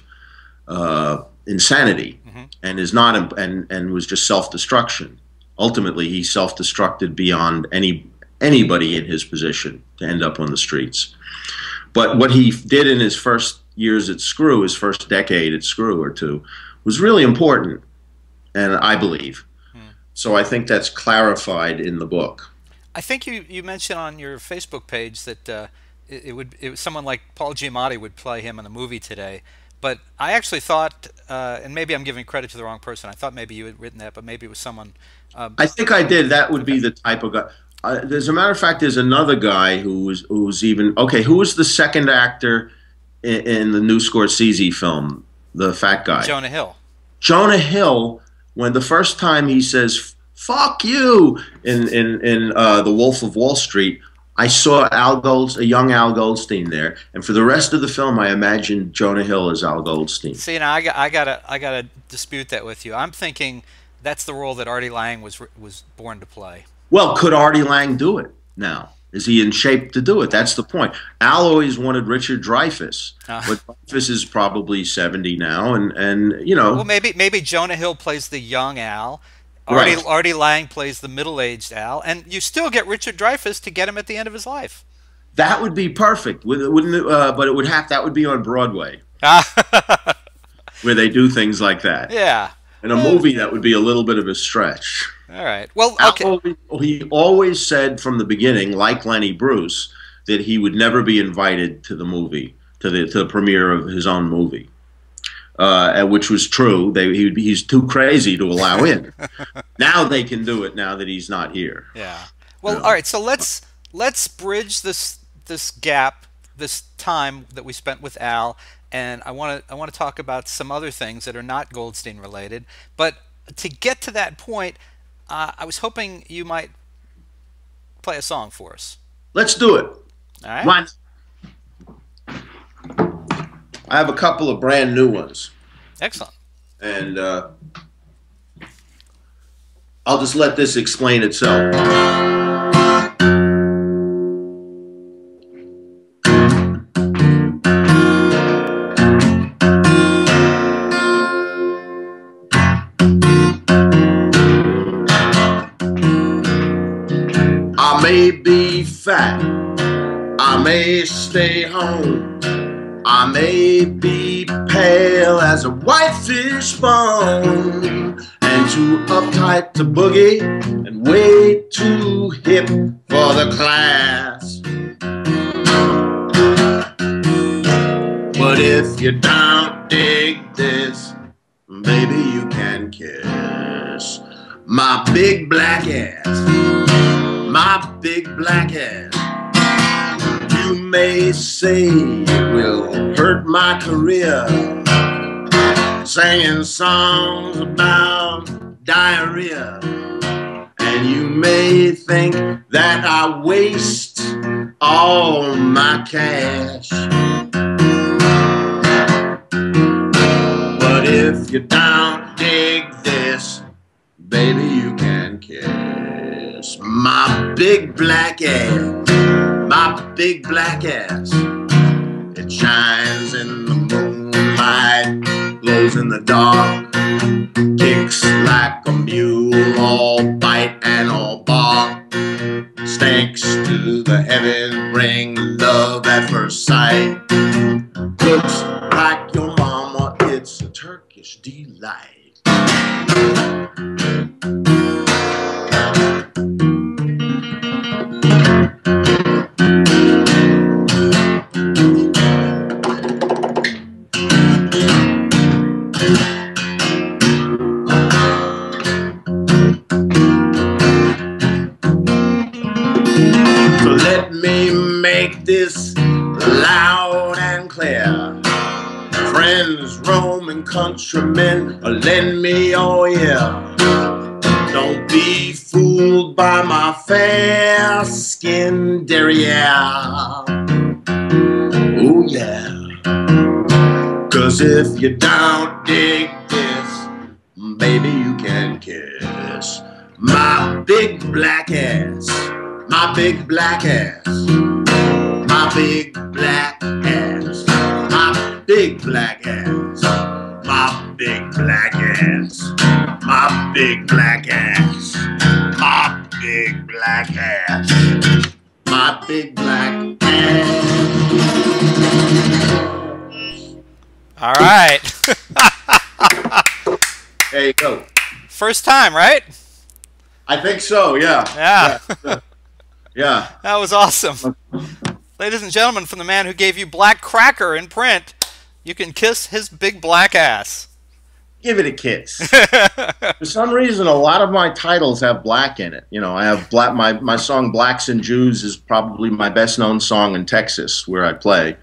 insanity, and is not and was just self-destruction. Ultimately, he self-destructed beyond anybody in his position to end up on the streets. But what he did in his first years at Screw, his first decade at Screw or two, was really important, and I believe. So I think that's clarified in the book.
I think you mentioned on your Facebook page that it was someone like Paul Giamatti would play him in a movie today. But I actually thought, and maybe I'm giving credit to the wrong person. I thought maybe you had written that, but maybe it was someone.
I think I did. That would be the type of guy. As a matter of fact, there's another guy who was even okay. Who was the second actor in the new Scorsese film? The fat guy.
Jonah Hill.
Jonah Hill. When the first time he says "fuck you" in The Wolf of Wall Street, I saw a young Al Goldstein there, and for the rest of the film, I imagined Jonah Hill as Al Goldstein.
See, now I gotta dispute that with you. I'm thinking that's the role that Artie Lang was born to play.
Well, could Artie Lang do it now? Is he in shape to do it? That's the point. Al always wanted Richard Dreyfuss, but Dreyfuss is probably 70 now, and you know.
Well, maybe Jonah Hill plays the young Al.
Right.
Artie Lang plays the middle-aged Al, and you still get Richard Dreyfuss to get him at the end of his life.
That would be perfect, wouldn't it? But that would be on Broadway, where they do things like that.
Yeah.
In a movie, that would be a little bit of a stretch.
All right. Well, okay.
He always said from the beginning, like Lenny Bruce, that he would never be invited to the movie, to the premiere of his own movie, which was true. He's too crazy to allow in. Now they can do it. Now that he's not here.
Yeah. Well, all right. So let's bridge this gap, this time that we spent with Al, and I want to talk about some other things that are not Goldstein related. But to get to that point, I was hoping you might play a song for us.
Let's do it.
All right.
Why not? I have a couple of brand new ones.
Excellent.
And I'll just let this explain itself. I may be fat, I may stay home, I may be pale as a whitefish bone, and too uptight to boogie, and way too hip for the class. But if you don't dig this, baby, you can kiss my big black ass. My big black ass. You may say it will hurt my career, singing songs about diarrhea, and And you may think that I waste all my cash, but if you don't dig this, baby, you can kiss my big black ass, my big black ass. It shines in the moonlight, glows in the dark, kicks like a mule, all bite and all bark, stinks to the heaven, ring love at first sight, looks like your mama, it's a Turkish delight. So let me make this loud and clear. Friends, Roman countrymen, lend me your ear. Don't be fooled by my fair-skinned derriere. Oh yeah. 'Cause if you don't dig this, baby, you can kiss my big black ass, my big black ass, my big black ass, my big black ass, my big black ass, my big black ass, my big black ass, my big black ass.
All right.
There you go.
First time, right?
I think so, yeah.
Yeah.
Yeah.
That was awesome. Ladies and gentlemen, from the man who gave you Black Cracker in print, you can kiss his big black ass.
Give it a kiss. For some reason, a lot of my titles have black in it. You know, I have black. My song "Blacks and Jews" is probably my best known song in Texas, where I play.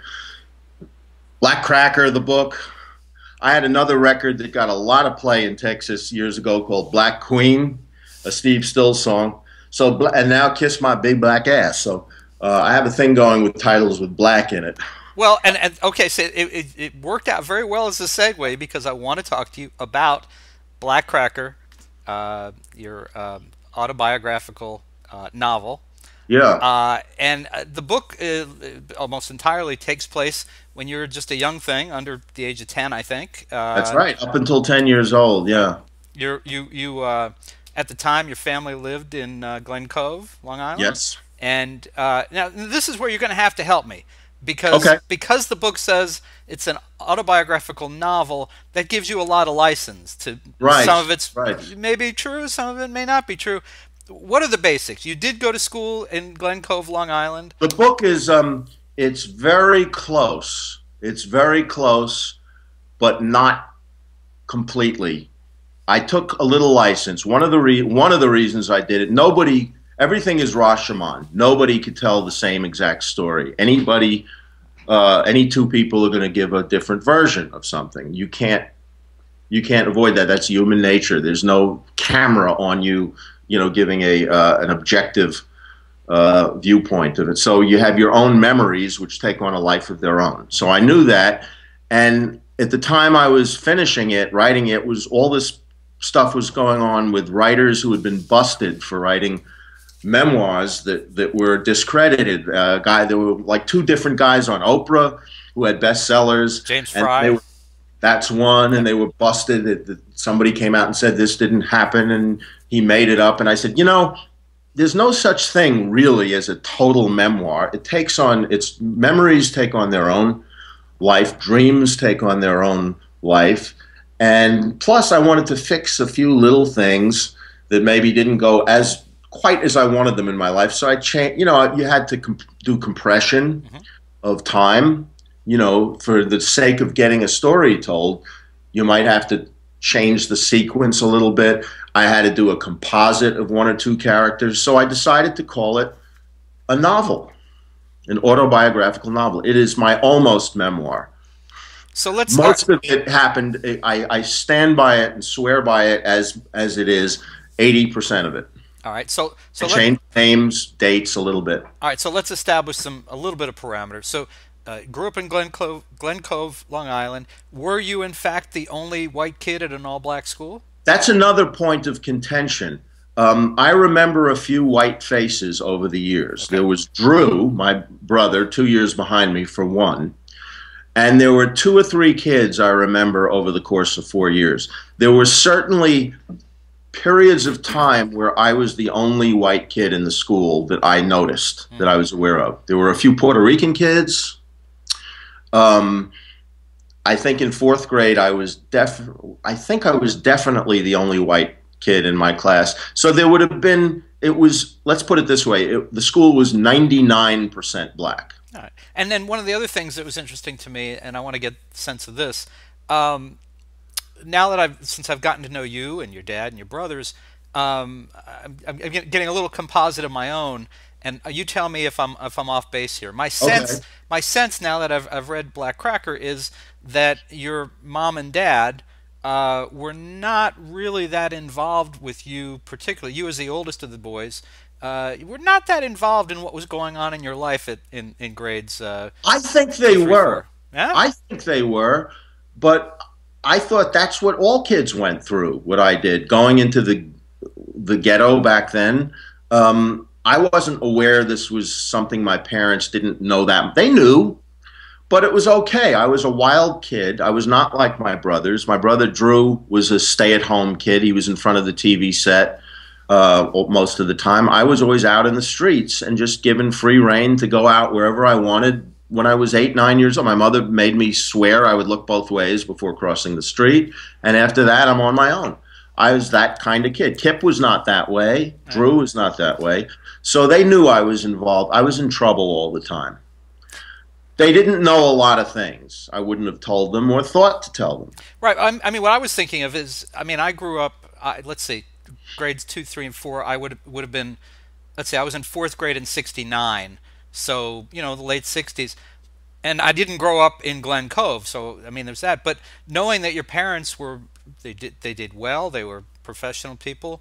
Black Cracker, the book. I had another record that got a lot of play in Texas years ago called "Black Queen," a Steve Stills song. So, and now "Kiss My Big Black Ass." So, I have a thing going with titles with black in it.
Well, and okay, so it worked out very well as a segue, because I want to talk to you about Black Cracker, your autobiographical novel.
Yeah.
And the book almost entirely takes place when you're just a young thing, under the age of 10, I think.
That's right. Up until 10 years old, yeah.
You at the time, your family lived in Glen Cove, Long Island.
Yes.
And now this is where you're going to have to help me, because the book says it's an autobiographical novel. That gives you a lot of license to.
Right.
Some of it's maybe true, some of it may not be true. What are the basics? You did go to school in Glen Cove, Long Island.
The book is it's very close. It's very close, but not completely. I took a little license. One of the reasons I did it. Everything is Rashomon. Nobody could tell the same exact story. Any two people are going to give a different version of something. You can't avoid that. That's human nature. There's no camera on you, giving an objective viewpoint of it. So you have your own memories, which take on a life of their own. So I knew that, and at the time I was finishing it, writing it, was all this stuff was going on with writers who had been busted for writing memoirs that were discredited. There were like two different guys on Oprah who had bestsellers.
James Fry.
That's one, and they were busted. Somebody came out and said this didn't happen, and he made it up. And I said, there's no such thing really as a total memoir. Its memories take on their own life, dreams take on their own life, and plus I wanted to fix a few little things that maybe didn't go quite as I wanted them in my life. So I changed. You had to do compression of time. For the sake of getting a story told, you might have to change the sequence a little bit. I had to do a composite of one or two characters. So I decided to call it a novel, an autobiographical novel. It is my almost memoir.
So let's.
Most of it happened. I stand by it and swear by it as it is. 80% of it.
All right. So
I
so let
changed names, dates a little bit.
all right. So let's establish a little bit of parameters. So grew up in Glen Cove, Long Island. Were you in fact the only white kid at an all black school?
That's another point of contention. I remember a few white faces over the years.
Okay.
There was Drew, my brother, 2 years behind me for one. And there were two or three kids I remember over the course of 4 years. There were certainly periods of time where I was the only white kid in the school that I noticed, that I was aware of. There were a few Puerto Rican kids. Um, I think in fourth grade I think I was definitely the only white kid in my class. So there would have been, it was, let's put it this way, the school was 99% black.
All right. And then one of the other things that was interesting to me, and I want to get a sense of this, um, now that since I've gotten to know you and your dad and your brothers, I'm getting a little composite of my own. And you tell me if I'm off base here.
Okay.
My sense now that I've read Black Cracker is that your mom and dad were not really that involved with you, particularly you as the oldest of the boys. You were not that involved in what was going on in your life in grades
I think
two,
they
three,
were.
four. Yeah.
I think they were, but I thought that's what all kids went through, what I did, going into the ghetto back then. I wasn't aware this was something my parents didn't know that. They knew, but it was okay. I was a wild kid. I was not like my brothers. My brother Drew was a stay-at-home kid. He was in front of the TV set most of the time. I was always out in the streets and just given free rein to go out wherever I wanted. When I was 8, 9 years old, my mother made me swear I would look both ways before crossing the street. And after that, I'm on my own. I was that kind of kid. Kip was not that way. Drew was not that way. So they knew I was involved. I was in trouble all the time. They didn't know a lot of things. I wouldn't have told them or thought to tell them.
Right. I mean, what I was thinking of is, I mean, I grew up. Let's see, grades 2, 3, and 4. I would have been. Let's say I was in fourth grade in '69, so the late '60s, and I didn't grow up in Glen Cove. So I mean, there's that. But knowing that your parents were, they did well. They were professional people.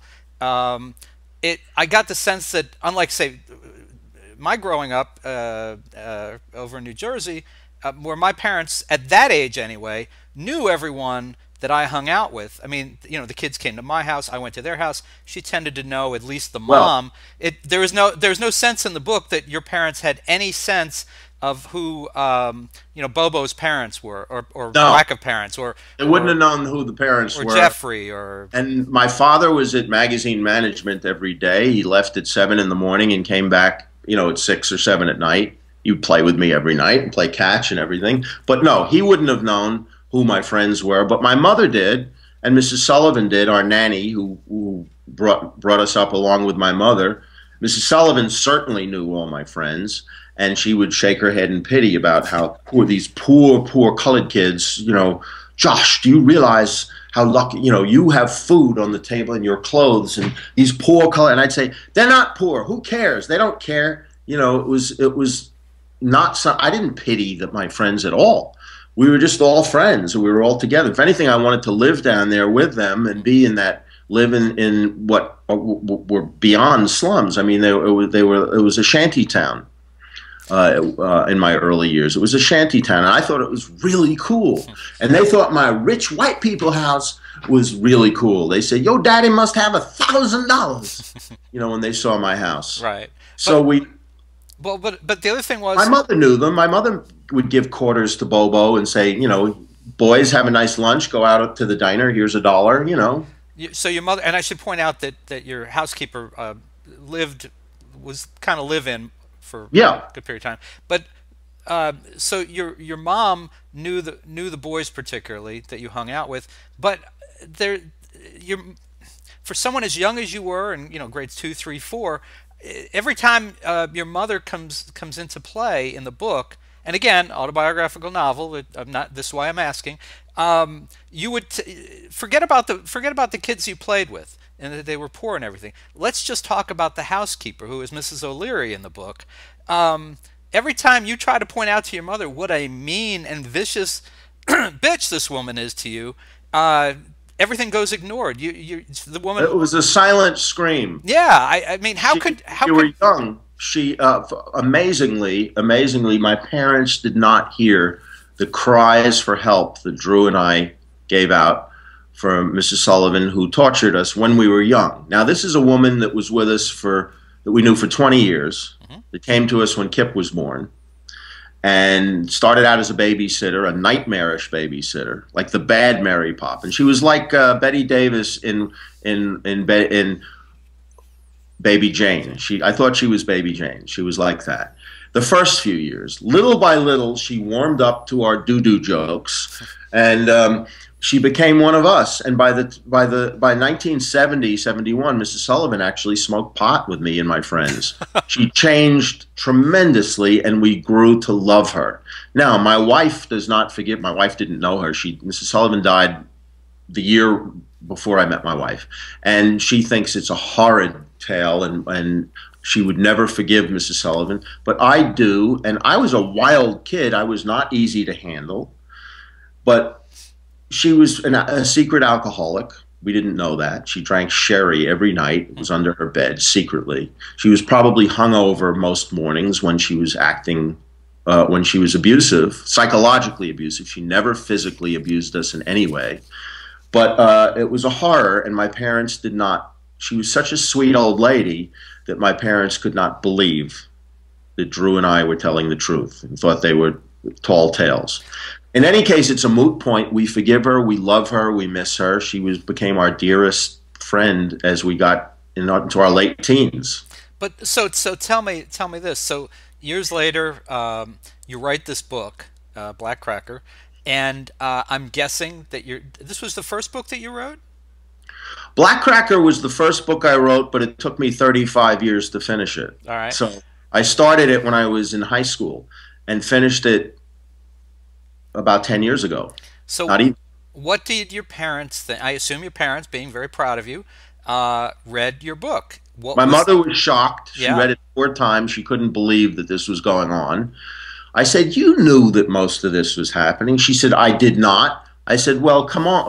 I got the sense that unlike say my growing up over in New Jersey, where my parents, at that age anyway, knew everyone that I hung out with. I mean, the kids came to my house, I went to their house. She tended to know at least the
Well,
mom. There was no sense in the book that your parents had any sense of who Bobo's parents were, or
no,
lack of parents,
they wouldn't have known who the parents
or
were.
Jeffrey, or
And my father was at magazine management every day. He left at 7 in the morning and came back, at 6 or 7 at night. You'd play with me every night and play catch and everything. But no, he wouldn't have known who my friends were. But my mother did, and Mrs. Sullivan did, our nanny, who brought us up along with my mother. Mrs. Sullivan certainly knew all my friends, and she would shake her head in pity about how these poor colored kids, Josh, do you realize how lucky, you have food on the table and your clothes, and these poor colored, and I'd say, they're not poor. Who cares? They don't care. It was not some, I didn't pity my friends at all. We were just all friends. We were all together. If anything, I wanted to live down there with them and be in that, live in what were beyond slums. I mean, it was a shanty town. In my early years, it was a shanty town, and I thought it was really cool. And they thought my rich white people house was really cool. They said, "Yo, Daddy must have $1,000," when they saw my house.
right.
So
But the other thing
my
was,
mother knew them. My mother would give quarters to Bobo and say, boys, have a nice lunch. Go out to the diner. Here's $1.
so your mother, and I should point out that your housekeeper was kind of live-in for
Yeah.
a good period of time. But so your mom knew the boys particularly that you hung out with, but you for someone as young as you were, and grades 2, 3, 4, every time your mother comes into play in the book, and again, autobiographical novel. I'm not. This is why I'm asking. You would forget about the kids you played with, and that they were poor and everything. Let's just talk about the housekeeper, who is Mrs. O'Leary in the book. Every time you try to point out to your mother what a mean and vicious bitch this woman is to you, everything goes ignored. The
It
woman.
was a silent scream.
Yeah, I mean, how
We were
could
young. Amazingly, my parents did not hear the cries for help that Drew and I gave out for Mrs. Sullivan, who tortured us when we were young. Now, this is a woman that was with us that we knew for 20 years.
Mhm.
That came to us when Kipp was born, and started out as a babysitter, a nightmarish babysitter, like the bad Mary Poppins. She was like Betty Davis in Baby Jane. I thought she was Baby Jane. She was like that. The first few years, little by little, she warmed up to our doo-doo jokes, and she became one of us. And by 1970, 71, Mrs. Sullivan actually smoked pot with me and my friends. She changed tremendously, and we grew to love her. Now, my wife does not forgive. My wife didn't know her. Mrs. Sullivan died the year before I met my wife, and she thinks it's a horrid tale, and she would never forgive Mrs. Sullivan, but I do. And I was a wild kid. I was not easy to handle, but she was a secret alcoholic. We didn't know that. She drank sherry every night. It was under her bed secretly. She was probably hungover most mornings when she was acting, when she was abusive, psychologically abusive. She never physically abused us in any way. But it was a horror, and my parents did not. She was such a sweet old lady that my parents could not believe that Drew and I were telling the truth, and thought they were tall tales. In any case, it's a moot point. We forgive her, we love her, we miss her. She became our dearest friend as we got into our late teens.
But so tell me this. So years later, you write this book, Black Cracker, and I'm guessing that this was the first book that you wrote?
Black Cracker was the first book I wrote, but it took me 35 years to finish it.
All right.
So I started it when I was in high school and finished it about 10 years ago.
So
Not even.
what did your parents think? I assume your parents, being very proud of you, read your book.
My mother was shocked. She
Yeah.
read it 4 times. She couldn't believe that this was going on. I said, "You knew that most of this was happening." She said, "I did not." I said, "Well, come on,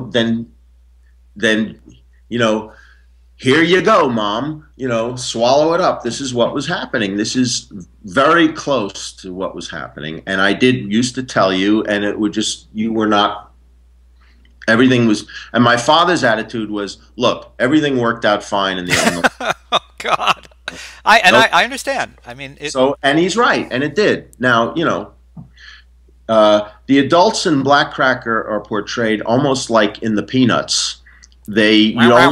then, here you go, Mom. Swallow it up. This is what was happening. This is very close to what was happening." And I used to tell you, and it would you were not, everything was, and my father's attitude was, "Look, everything worked out fine in the end."
Oh God. I understand. I mean,
and he's right, and it did. Now, the adults in Black Cracker are portrayed almost like in the Peanuts. You don't,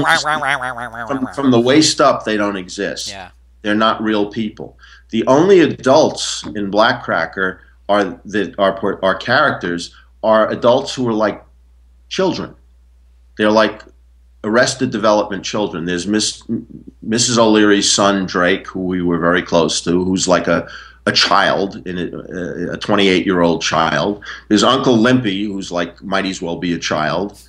from the waist up, they don't exist.
Yeah.
They're not real people. The only adults in Black Cracker our characters are adults who are like children. They're like Arrested Development children. There's Mrs. O'Leary's son Drake, who we were very close to, who's like a child, a 28-year-old child. There's Uncle Limpy, who's like might as well be a child.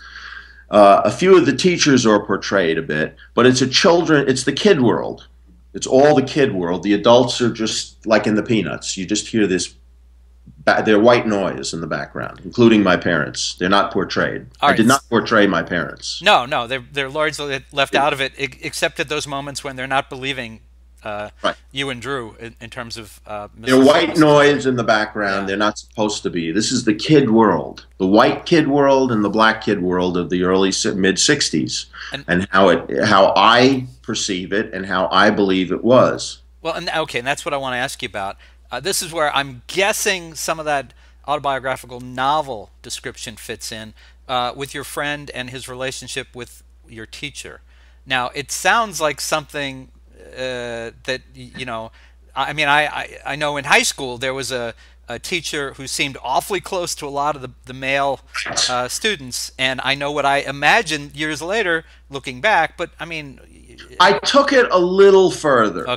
A few of the teachers are portrayed a bit, but it's the kid world. It's all the kid world. The adults are just like in the Peanuts. You just hear their white noise in the background, including my parents. They're not portrayed. I did not portray my parents.
No, they're largely left out of it, except at those moments when they're not believing
Right.
you and Drew in terms of
they're white noise in the background. Yeah. They're not supposed to be. This is the kid world, the white kid world and the black kid world of the early mid-'60s, and how I perceive it and how I believe it was.
Well, and that's what I want to ask you about. This is where I'm guessing some of that autobiographical novel description fits in with your friend and his relationship with your teacher. Now, it sounds like something that, I mean, I know in high school there was a teacher who seemed awfully close to a lot of the male students, and I know what I imagined years later looking back, but I mean...
I took it a little further.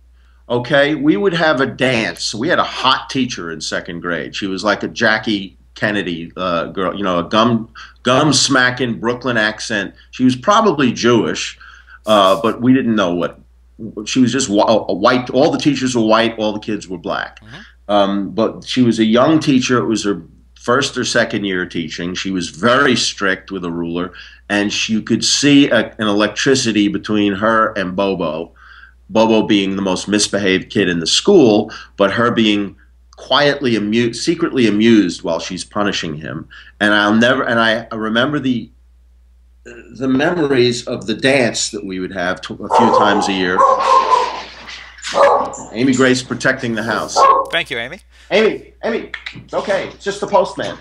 Okay,
we would have a dance. We had a hot teacher in 2nd grade. She was like a Jackie Kennedy girl, a gum smacking Brooklyn accent. She was probably Jewish, but we didn't know what. She was just white. All the teachers were white. All the kids were black.
Mm-hmm.
But she was a young teacher. It was her first or second year teaching. She was very strict with a ruler, and you could see an electricity between her and Bobo. Bobo being the most misbehaved kid in the school, but her being quietly amused, secretly amused while she's punishing him. And I remember the memories of the dance that we would have a few times a year. Amy Grace protecting the house.
Thank you, Amy.
Amy, it's okay. It's just the postman.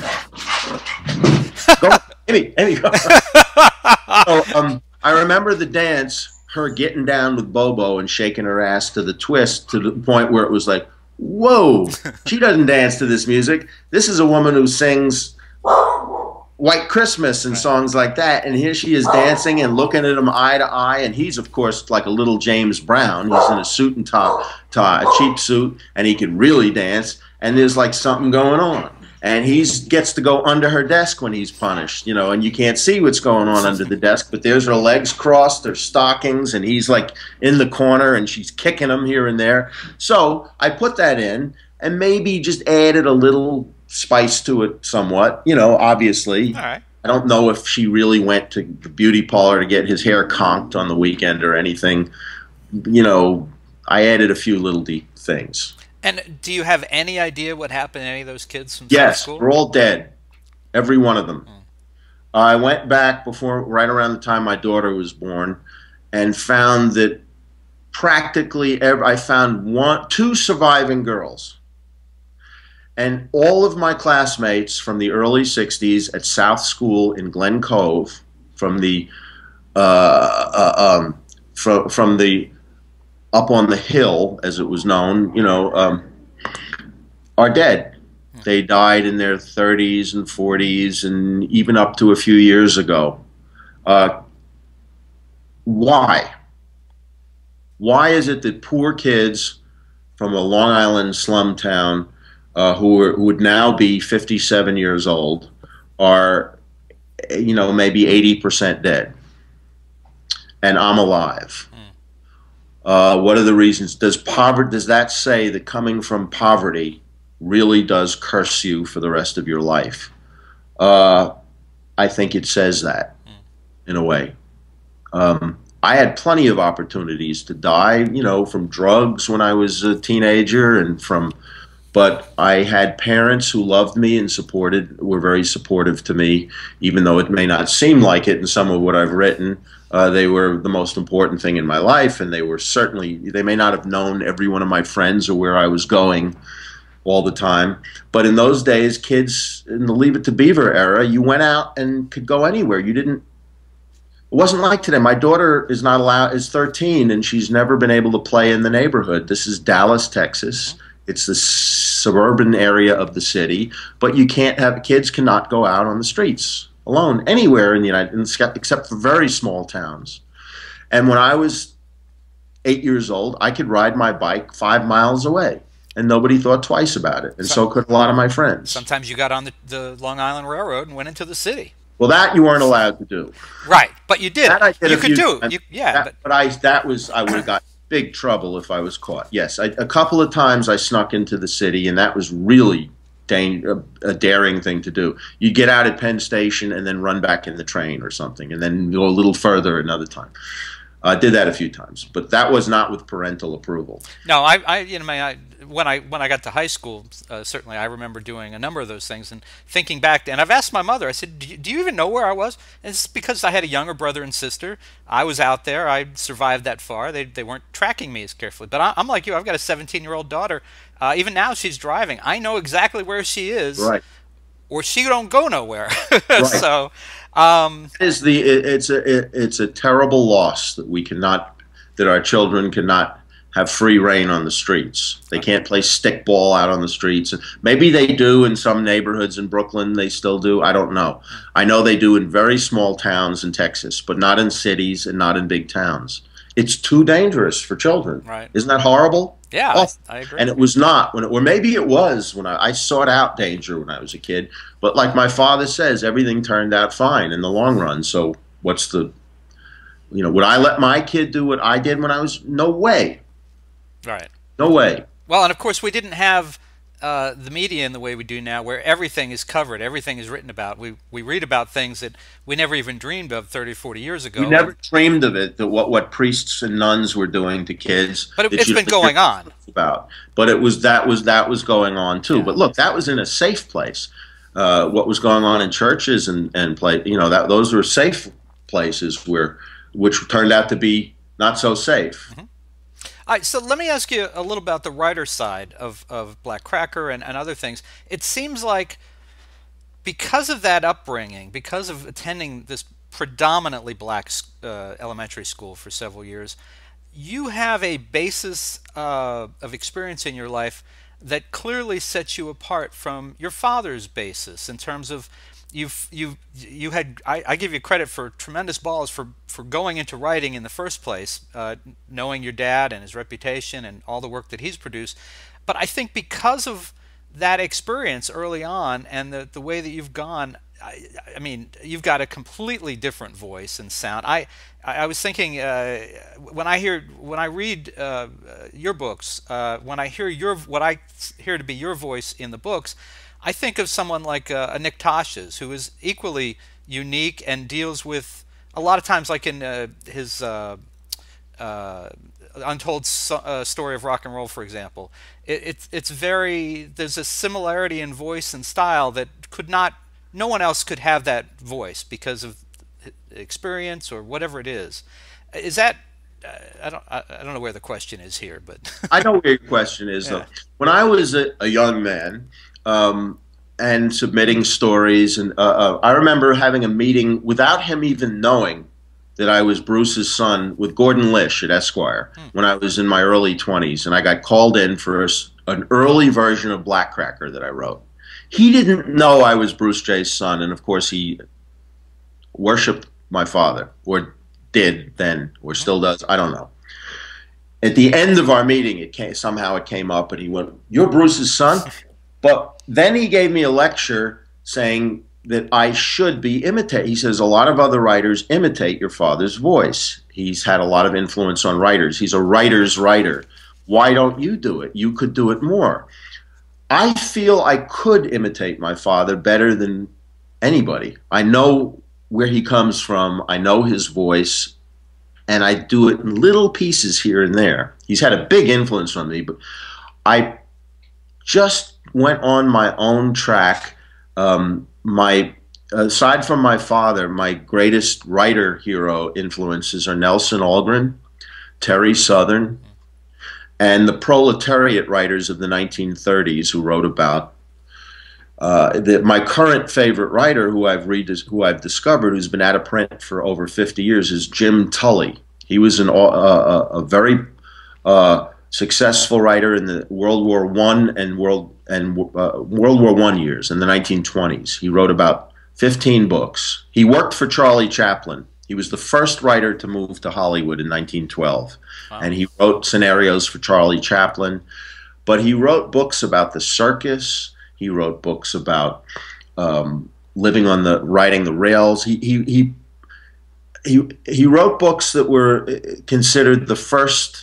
Go, Amy, go. So, I remember the dance, her getting down with Bobo and shaking her ass to the twist, to the point where it was like, whoa, she doesn't dance to this music. This is a woman who sings White Christmas and songs like that, and here she is dancing and looking at him eye to eye, and he's, of course, like a little James Brown. He's in a suit and tie, a cheap suit, and he can really dance, and there's like something going on. And he gets to go under her desk when he's punished, you know, and you can't see what's going on under the desk, but there's her legs crossed, her stockings, and he's like in the corner, and she's kicking him here and there. So I put that in, and maybe just added a little spice to it somewhat, you know, obviously.
All right.
I don't know if she really went to the beauty parlor to get his hair conked on the weekend or anything. You know, I added a few little things.
And do you have any idea what happened to any of those kids from
Yes,
school?
they're all dead. Every one of them. I went back right around the time my daughter was born, and found that practically I found two surviving girls. And all of my classmates from the early 60s at South School in Glen Cove, from the up on the hill, as it was known, you know, are dead. They died in their 30s and 40s, and even up to a few years ago. Why? Why is it that poor kids from a Long Island slum town, who would now be 57 years old, are, you know, maybe 80% dead, and I'm alive? What are the reasons? Does that say that coming from poverty really does curse you for the rest of your life? I think it says that, in a way. I had plenty of opportunities to die, you know, from drugs when I was a teenager, but I had parents who loved me and were very supportive to me, even though it may not seem like it in some of what I've written. They were the most important thing in my life, and they may not have known every one of my friends or where I was going all the time. But in those days, kids in the Leave It to Beaver era, you went out and could go anywhere. It wasn't like today. My daughter is 13, and she's never been able to play in the neighborhood. This is Dallas, Texas. It's the suburban area of the city, but kids cannot go out on the streets alone anywhere in the United States except for very small towns. And when I was 8 years old, I could ride my bike 5 miles away, and nobody thought twice about it, and so could a lot of my friends.
Sometimes you got on the Long Island Railroad and went into the city.
Well, that you weren't allowed to do.
Right, but you did.
That I did.
You could do.
I would have got big trouble if I was caught. Yes, a couple of times I snuck into the city, and that was really a daring thing to do. You get out at Penn Station and then run back in the train or something, and then go a little further another time. I did that a few times, but that was not with parental approval.
No, when I got to high school, certainly I remember doing a number of those things and thinking back. And I've asked my mother. I said, "Do you even know where I was?" And it's because I had a younger brother and sister. I was out there. I survived that far. They weren't tracking me as carefully. But I'm like you. I've got a 17-year-old daughter. Even now, she's driving. I know exactly where she is.
Right.
Or she don't go nowhere.
Right.
So.
It's a terrible loss that our children cannot have free reign on the streets. They can't play stickball out on the streets. Maybe they do in some neighborhoods in Brooklyn. They still do. I don't know. I know they do in very small towns in Texas, but not in cities and not in big towns. It's too dangerous for children.
Right.
Isn't that horrible?
Yeah, I agree.
And it was not, or maybe it was when I sought out danger when I was a kid. But like my father says, everything turned out fine in the long run. So would I let my kid do what I did when I was? No way.
Right.
No way.
Well, and of course we didn't have the media in the way we do now, where everything is covered, everything is written about. We read about things that we never even dreamed of 30, 40 years
We
ago.
never dreamed of it, that what priests and nuns were doing to kids
But
that
it's
you
been
don't hear
going on.
about. But it was that was going on too.
Yeah.
But look, that was in a safe place. What was going on in churches and play, that those were safe places which turned out to be not so safe.
Mm-hmm. All right, so let me ask you a little about the writer side of Black Cracker and other things. It seems like because of that upbringing, because of attending this predominantly black elementary school for several years, you have a basis of experience in your life that clearly sets you apart from your father's basis in terms of you had I give you credit for tremendous balls for going into writing in the first place, knowing your dad and his reputation and all the work that he's produced. But I think because of that experience early on and the way that you've gone, I mean, you've got a completely different voice and sound. I was thinking when I read your books, when I hear what I hear to be your voice in the books, I think of someone like a Nick Tosh's, who is equally unique and deals with a lot of times, like in his Untold Story of Rock and Roll, for example. It's very, there's a similarity in voice and style that no one else could have that voice because of experience or whatever it is. Is that I don't know where the question is here, but
I know where your question is,
yeah.
though. When I was a young man and submitting stories, and I remember having a meeting without him even knowing that I was Bruce's son with Gordon Lish at Esquire when I was in my early 20s, and I got called in for an early version of Black Cracker that I wrote. He didn't know I was Bruce Jay's son, and of course he worshipped my father, or did then, or still does. I don't know. At the end of our meeting, somehow it came up, and he went, "You're Bruce's son?" But then he gave me a lecture saying that I should be imitated. He says a lot of other writers imitate your father's voice. He's had a lot of influence on writers. He's a writer's writer. Why don't you do it? You could do it more. I feel I could imitate my father better than anybody. I know where he comes from. I know his voice, and I do it in little pieces here and there. He's had a big influence on me, but I just went on my own track. Aside from my father, my greatest writer hero influences are Nelson Algren, Terry Southern, and the proletariat writers of the 1930s who wrote about my current favorite writer, who I've discovered, who's been out of print for over 50 years, is Jim Tully. He was a very successful writer in the World War I and World War I years in the 1920s. He wrote about 15 books. He worked for Charlie Chaplin. He was the first writer to move to Hollywood in 1912. Wow. And he wrote scenarios for Charlie Chaplin. But he wrote books about the circus. He wrote books about riding the rails. He wrote books that were considered the first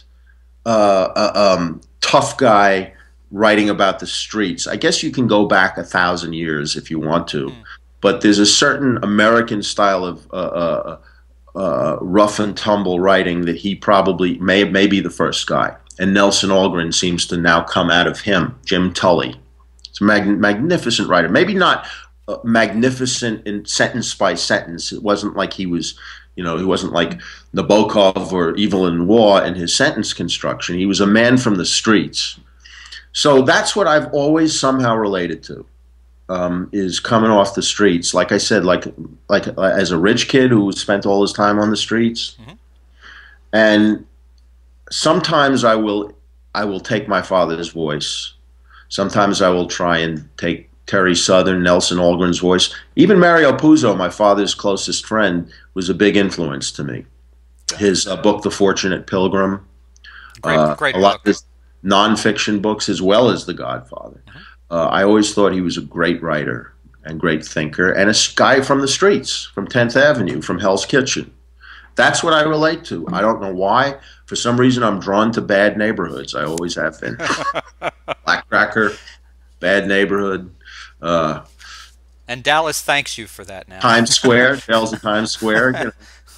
tough guy writing about the streets. I guess you can go back 1,000 years if you want to, but there's a certain American style of rough and tumble writing that he probably may be the first guy. And Nelson Algren seems to now come out of him. Jim Tully. He's a magnificent writer. Maybe not magnificent in sentence by sentence. It wasn't like he was, he wasn't like Nabokov or Evelyn Waugh in his sentence construction. He was a man from the streets. So that's what I've always somehow related to, is coming off the streets. Like I said, like as a rich kid who spent all his time on the streets. Mm-hmm. And sometimes I will take my father's voice. Sometimes I will try and take Terry Southern, Nelson Algren's voice. Even Mario Puzo, my father's closest friend, was a big influence to me. His book, The Fortunate Pilgrim,
great
a lot
book.
of his nonfiction books, as well as The Godfather. Mm-hmm. I always thought he was a great writer and great thinker, and a guy from the streets, from 10th Avenue, from Hell's Kitchen. That's what I relate to. I don't know why. For some reason, I'm drawn to bad neighborhoods. I always have been. Black Cracker, Bad Neighborhood, uh,
And Dallas thanks you for that now.
Times Square, Tales of Times Square. You know,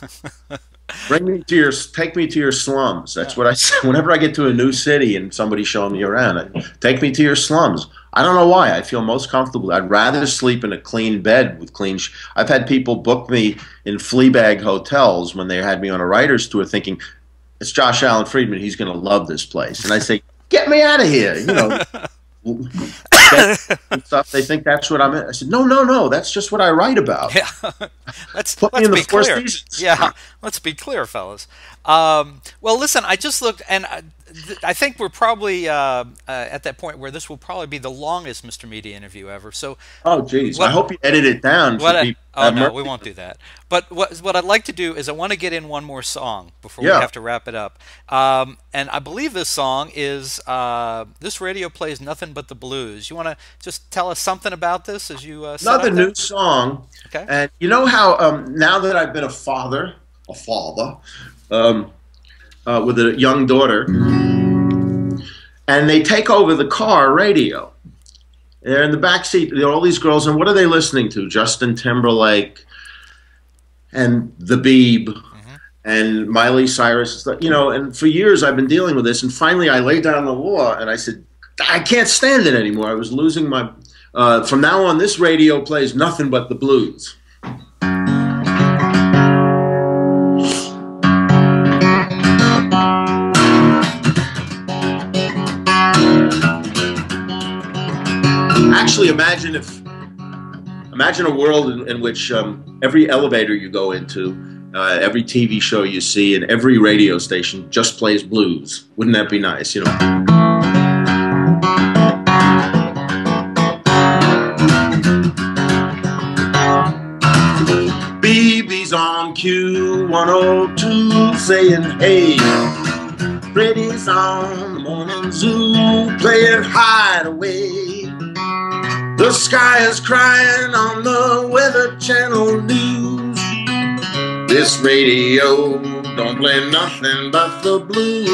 take me to your slums. That's what I say whenever I get to a new city and somebody's showing me around. Take me to your slums. I don't know why. I feel most comfortable. I'd rather sleep in a clean bed with clean. I've had people book me in flea bag hotels when they had me on a writer's tour, thinking it's Josh Alan Friedman. He's going to love this place, and I say, get me out of here. You know. Stuff. They think that's what I'm in. I said, no, no, no. That's just what I write about.
Yeah, let's
be clear.
Yeah, let's be clear, fellas. Well, listen, I just looked, and I think we're probably at that point where this will probably be the longest Mr. Media interview ever. So,
oh, geez, I hope you edit it down.
Oh no, we won't do that. But what I'd like to do is I want to get in one more song before we have to wrap it up. And I believe this song is "This Radio Plays Nothing But the Blues." You want to just tell us something about this as you
another new song.
Okay.
And you know how now that I've been a father, with a young daughter, and they take over the car radio. They're in the back seat. There are all these girls, and what are they listening to? Justin Timberlake and The Beeb and Miley Cyrus. You know, and for years I've been dealing with this, and finally I laid down the law and I said, I can't stand it anymore. I was losing my... from now on, this radio plays nothing but the blues. Actually, imagine a world in which every elevator you go into, every TV show you see, and every radio station just plays blues. Wouldn't that be nice, you know? BB's on Q102 saying, hey. Freddy's on the morning zoo playing Hideaway. The sky is crying on the Weather Channel news. This radio don't play nothing but the blues.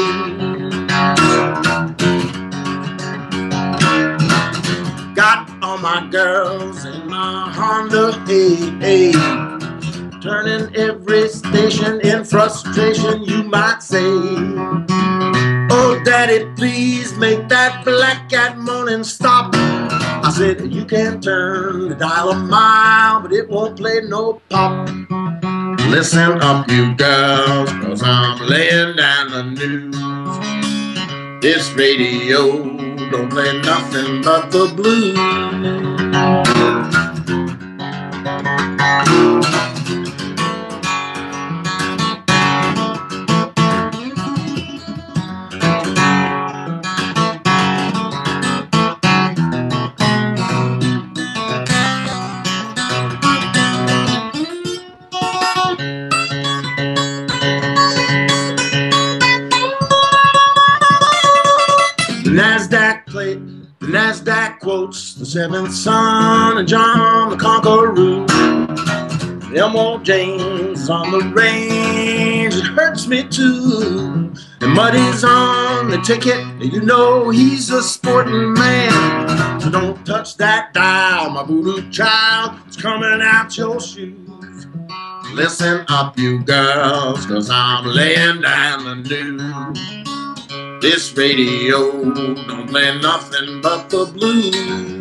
Got all my girls in my Honda, hey, hey. Turning every station in frustration, you might say. Oh, Daddy, please make that black cat moaning stop. I said, you can turn the dial a mile, but it won't play no pop. Listen up, you girls, cause I'm laying down the news. This radio don't play nothing but the blues. The NASDAQ quotes the seventh son of John the Conqueror. Elmo James on the range, it hurts me too. And Muddy's on the ticket, you know he's a sporting man. So don't touch that dial, my voodoo child, it's coming out your shoes. Listen up, you girls, cause I'm laying down the news. This radio don't play nothing but the blues.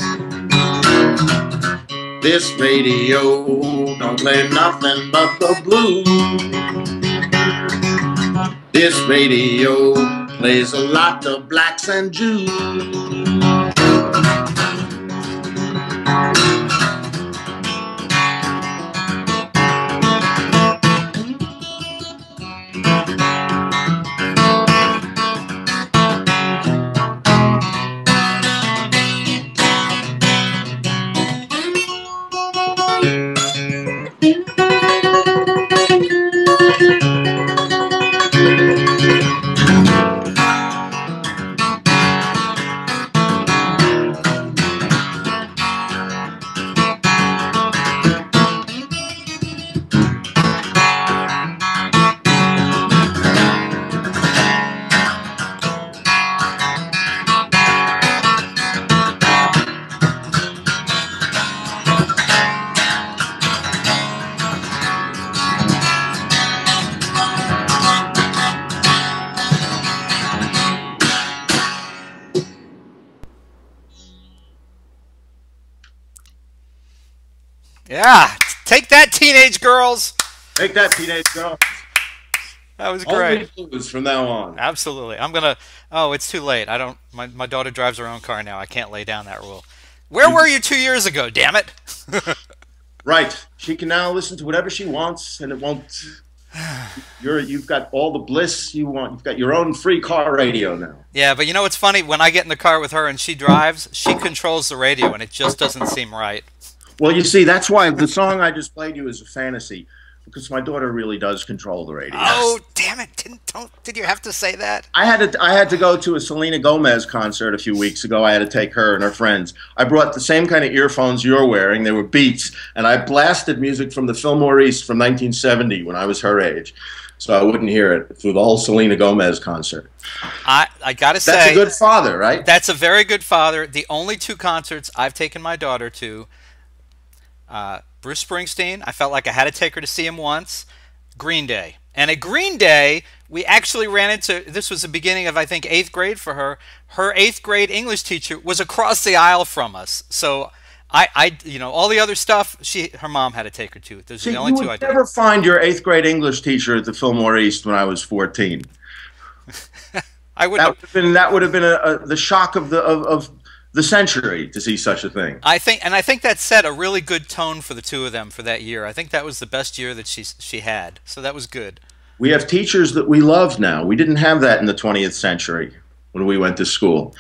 This radio don't play nothing but the blues. This radio plays a lot of blacks and Jews.
Yeah, take that, teenage girls.
Take that, teenage girl.
That was great.
Only blues from now on.
Absolutely. I'm gonna. Oh, it's too late. I don't. My daughter drives her own car now. I can't lay down that rule. Where were you 2 years ago? Damn it.
Right. She can now listen to whatever she wants, and it won't. You've got all the bliss you want. You've got your own free car radio now.
Yeah, but you know what's funny? When I get in the car with her and she drives, she controls the radio, and it just doesn't seem right.
Well, you see, that's why the song I just played you is a fantasy, because my daughter really does control the radio.
Oh, damn it! Did you have to say that?
I had to go to a Selena Gomez concert a few weeks ago. I had to take her and her friends. I brought the same kind of earphones you're wearing. They were Beats, and I blasted music from the Fillmore East from 1970 when I was her age, so I wouldn't hear it through the whole Selena Gomez concert.
I gotta say,
that's a good father, right?
That's a very good father. The only two concerts I've taken my daughter to, Bruce Springsteen, I felt like I had to take her to see him once. Green Day. And at Green Day, we actually ran into, this was the beginning of, I think, 8th grade for her. Her 8th grade English teacher was across the aisle from us. So you know, all the other stuff, her mom had to take her to. Those are the only two I did.
You would never find your 8th grade English teacher at the Fillmore East when I was 14.
I would.
That would have been the shock of the century to see such a thing.
I think that set a really good tone for the two of them for that year. I think that was the best year that she had. So that was good.
We have teachers that we love now. We didn't have that in the 20th century when we went to school.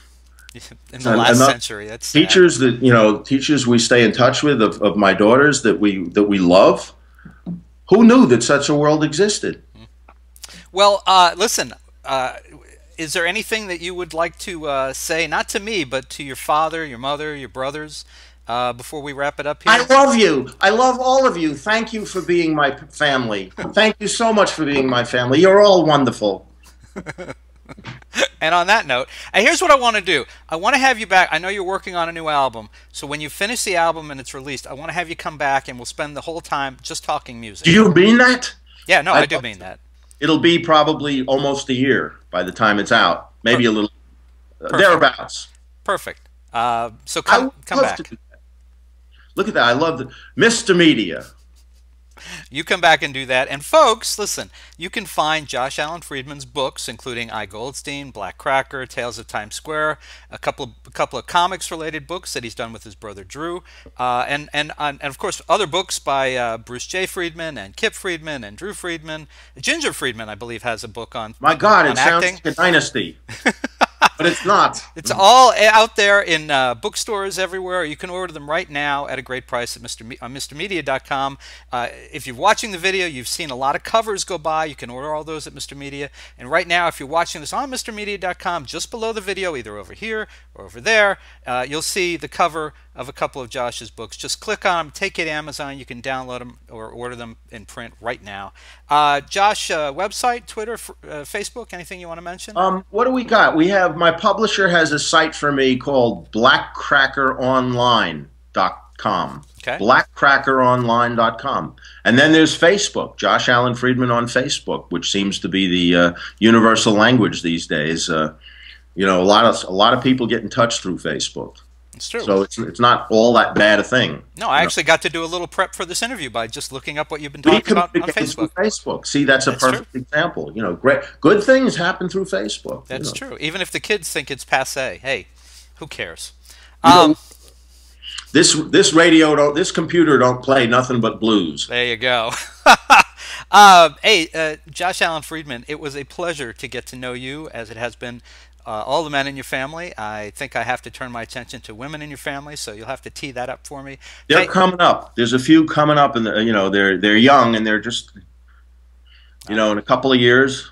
In the last century, that's sad.
Teachers we stay in touch with of my daughters that we love. Who knew that such a world existed?
Well, listen. Is there anything that you would like to say, not to me, but to your father, your mother, your brothers, before we wrap it up here?
I love you. I love all of you. Thank you for being my family. Thank you so much for being my family. You're all wonderful.
And on that note, here's what I want to do. I want to have you back. I know you're working on a new album, so when you finish the album and it's released, I want to have you come back and we'll spend the whole time just talking music.
Do you mean that?
Yeah, no, I do mean that.
It'll be probably almost a year by the time it's out. Maybe a little thereabouts.
Perfect. So come back.
Look at that. I love the Mr. Media.
You come back and do that. And folks, listen, you can find Josh Alan Friedman's books, including I, Goldstein, Black Cracker, Tales of Times Square, a couple of comics-related books that he's done with his brother Drew, and of course other books by Bruce J. Friedman and Kipp Friedman and Drew Friedman. Ginger Friedman, I believe, has a book on
My God,
on
it
acting.
sounds like a dynasty. But it's not.
It's all out there in bookstores everywhere. You can order them right now at a great price at MrMedia.com. If you're watching the video, you've seen a lot of covers go by. You can order all those at Mr. Media. And right now, if you're watching this on MrMedia.com, just below the video, either over here or over there, you'll see the cover of a couple of Josh's books. Just click on them, take it to Amazon. You can download them or order them in print right now. Josh, website, Twitter, Facebook, anything you want to mention?
What do we got? We have, my publisher has a site for me called blackcrackeronline.com.
Okay.
Blackcrackeronline.com. And then there's Facebook, Josh Alan Friedman on Facebook, which seems to be the universal language these days. A lot of people get in touch through Facebook.
It's true.
So it's not all that bad a thing.
No, I actually got to do a little prep for this interview by just looking up what you've been talking about on Facebook.
Facebook. See, that's a perfect example. Good things happen through Facebook.
That's true. Even if the kids think it's passé, hey, who cares?
This computer don't play nothing but blues.
There you go. Hey, Josh Alan Friedman, it was a pleasure to get to know you, as it has been all the men in your family. I think I have to turn my attention to women in your family, so you'll have to tee that up for me.
They're coming up. There's a few coming up, and they're young, and they're just in a couple of years.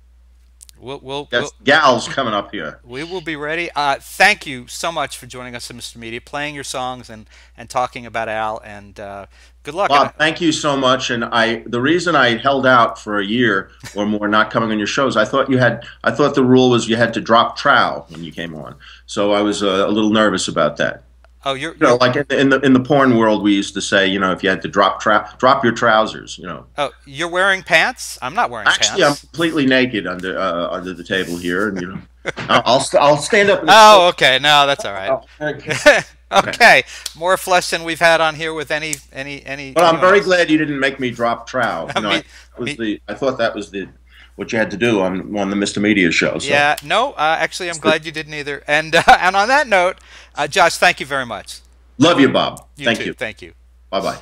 Gals coming up here.
We will be ready. Thank you so much for joining us at Mr. Media, playing your songs and talking about Al, and good luck.
Bob, thank you so much. And the reason I held out for a year or more not coming on your shows, I thought the rule was you had to drop trow when you came on. So I was a little nervous about that.
Oh,
You know, like in the porn world, we used to say, you know, if you had to drop your trousers, you know.
oh, you're wearing pants? I'm not wearing
Actually, I'm
pants.
completely naked under the table here, and you know, I'll stand up and
Oh, okay. No, that's all right.
okay.
Okay, more flesh than we've had on here with
But I'm
anyone
very
else.
glad you didn't make me drop trow. You know,
me, me,
I thought that was the what you had to do on the Mr. Media show. So
yeah, no, actually, I'm glad you didn't either. And and on that note, Josh, thank you very much.
love you, Bob.
You
Thank
too.
you.
Thank you.
Bye bye.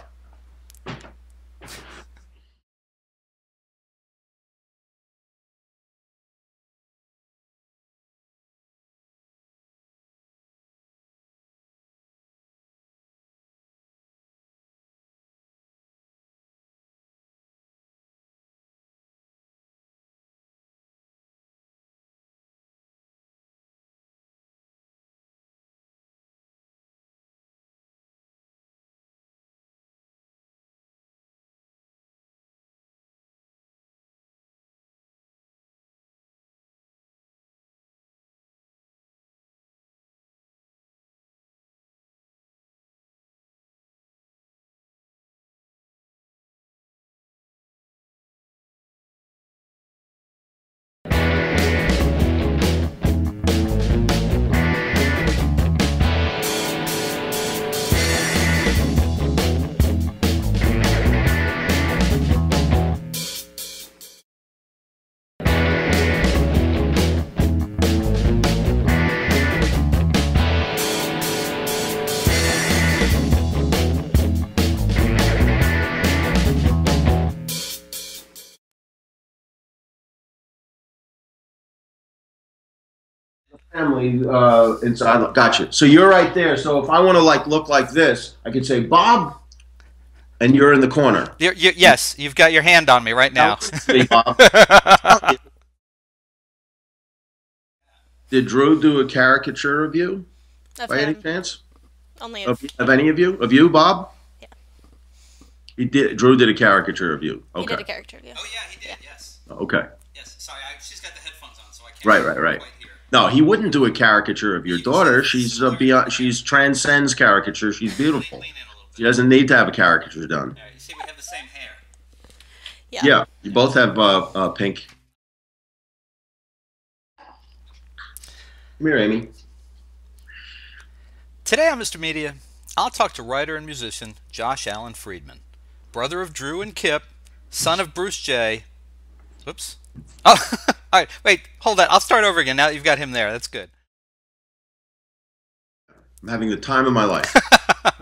Family inside. Gotcha. So you're right there. So if I want to like look like this, I could say Bob, and you're in the corner.
Yes, you've got your hand on me right
Now
now.
listen to me, Bob. Did Drew do a caricature of you
Of
by any
him.
chance?
Only
Of any of you? Of you, Bob?
yeah.
He did. Drew did a caricature of you.
He
Okay.
did a character review.
Oh yeah, he did. Yes.
Okay.
Yes. Sorry, she's got the headphones on, so I can't
Right.
quite hear.
No, he wouldn't do a caricature of your daughter. She's beyond. She's transcends caricature. She's beautiful.
Lean in a little
She
bit.
doesn't need to have a caricature done.
Yeah, you see, we have the same hair.
Yeah.
Yeah, you both have pink. Come here, Amy.
Today on Mr. Media, I'll talk to writer and musician Josh Alan Friedman, brother of Drew and Kipp, son of Bruce J. Oops. Oh, all right. Wait, hold that. I'll start over again now that you've got him there. That's good.
I'm having the time of my life.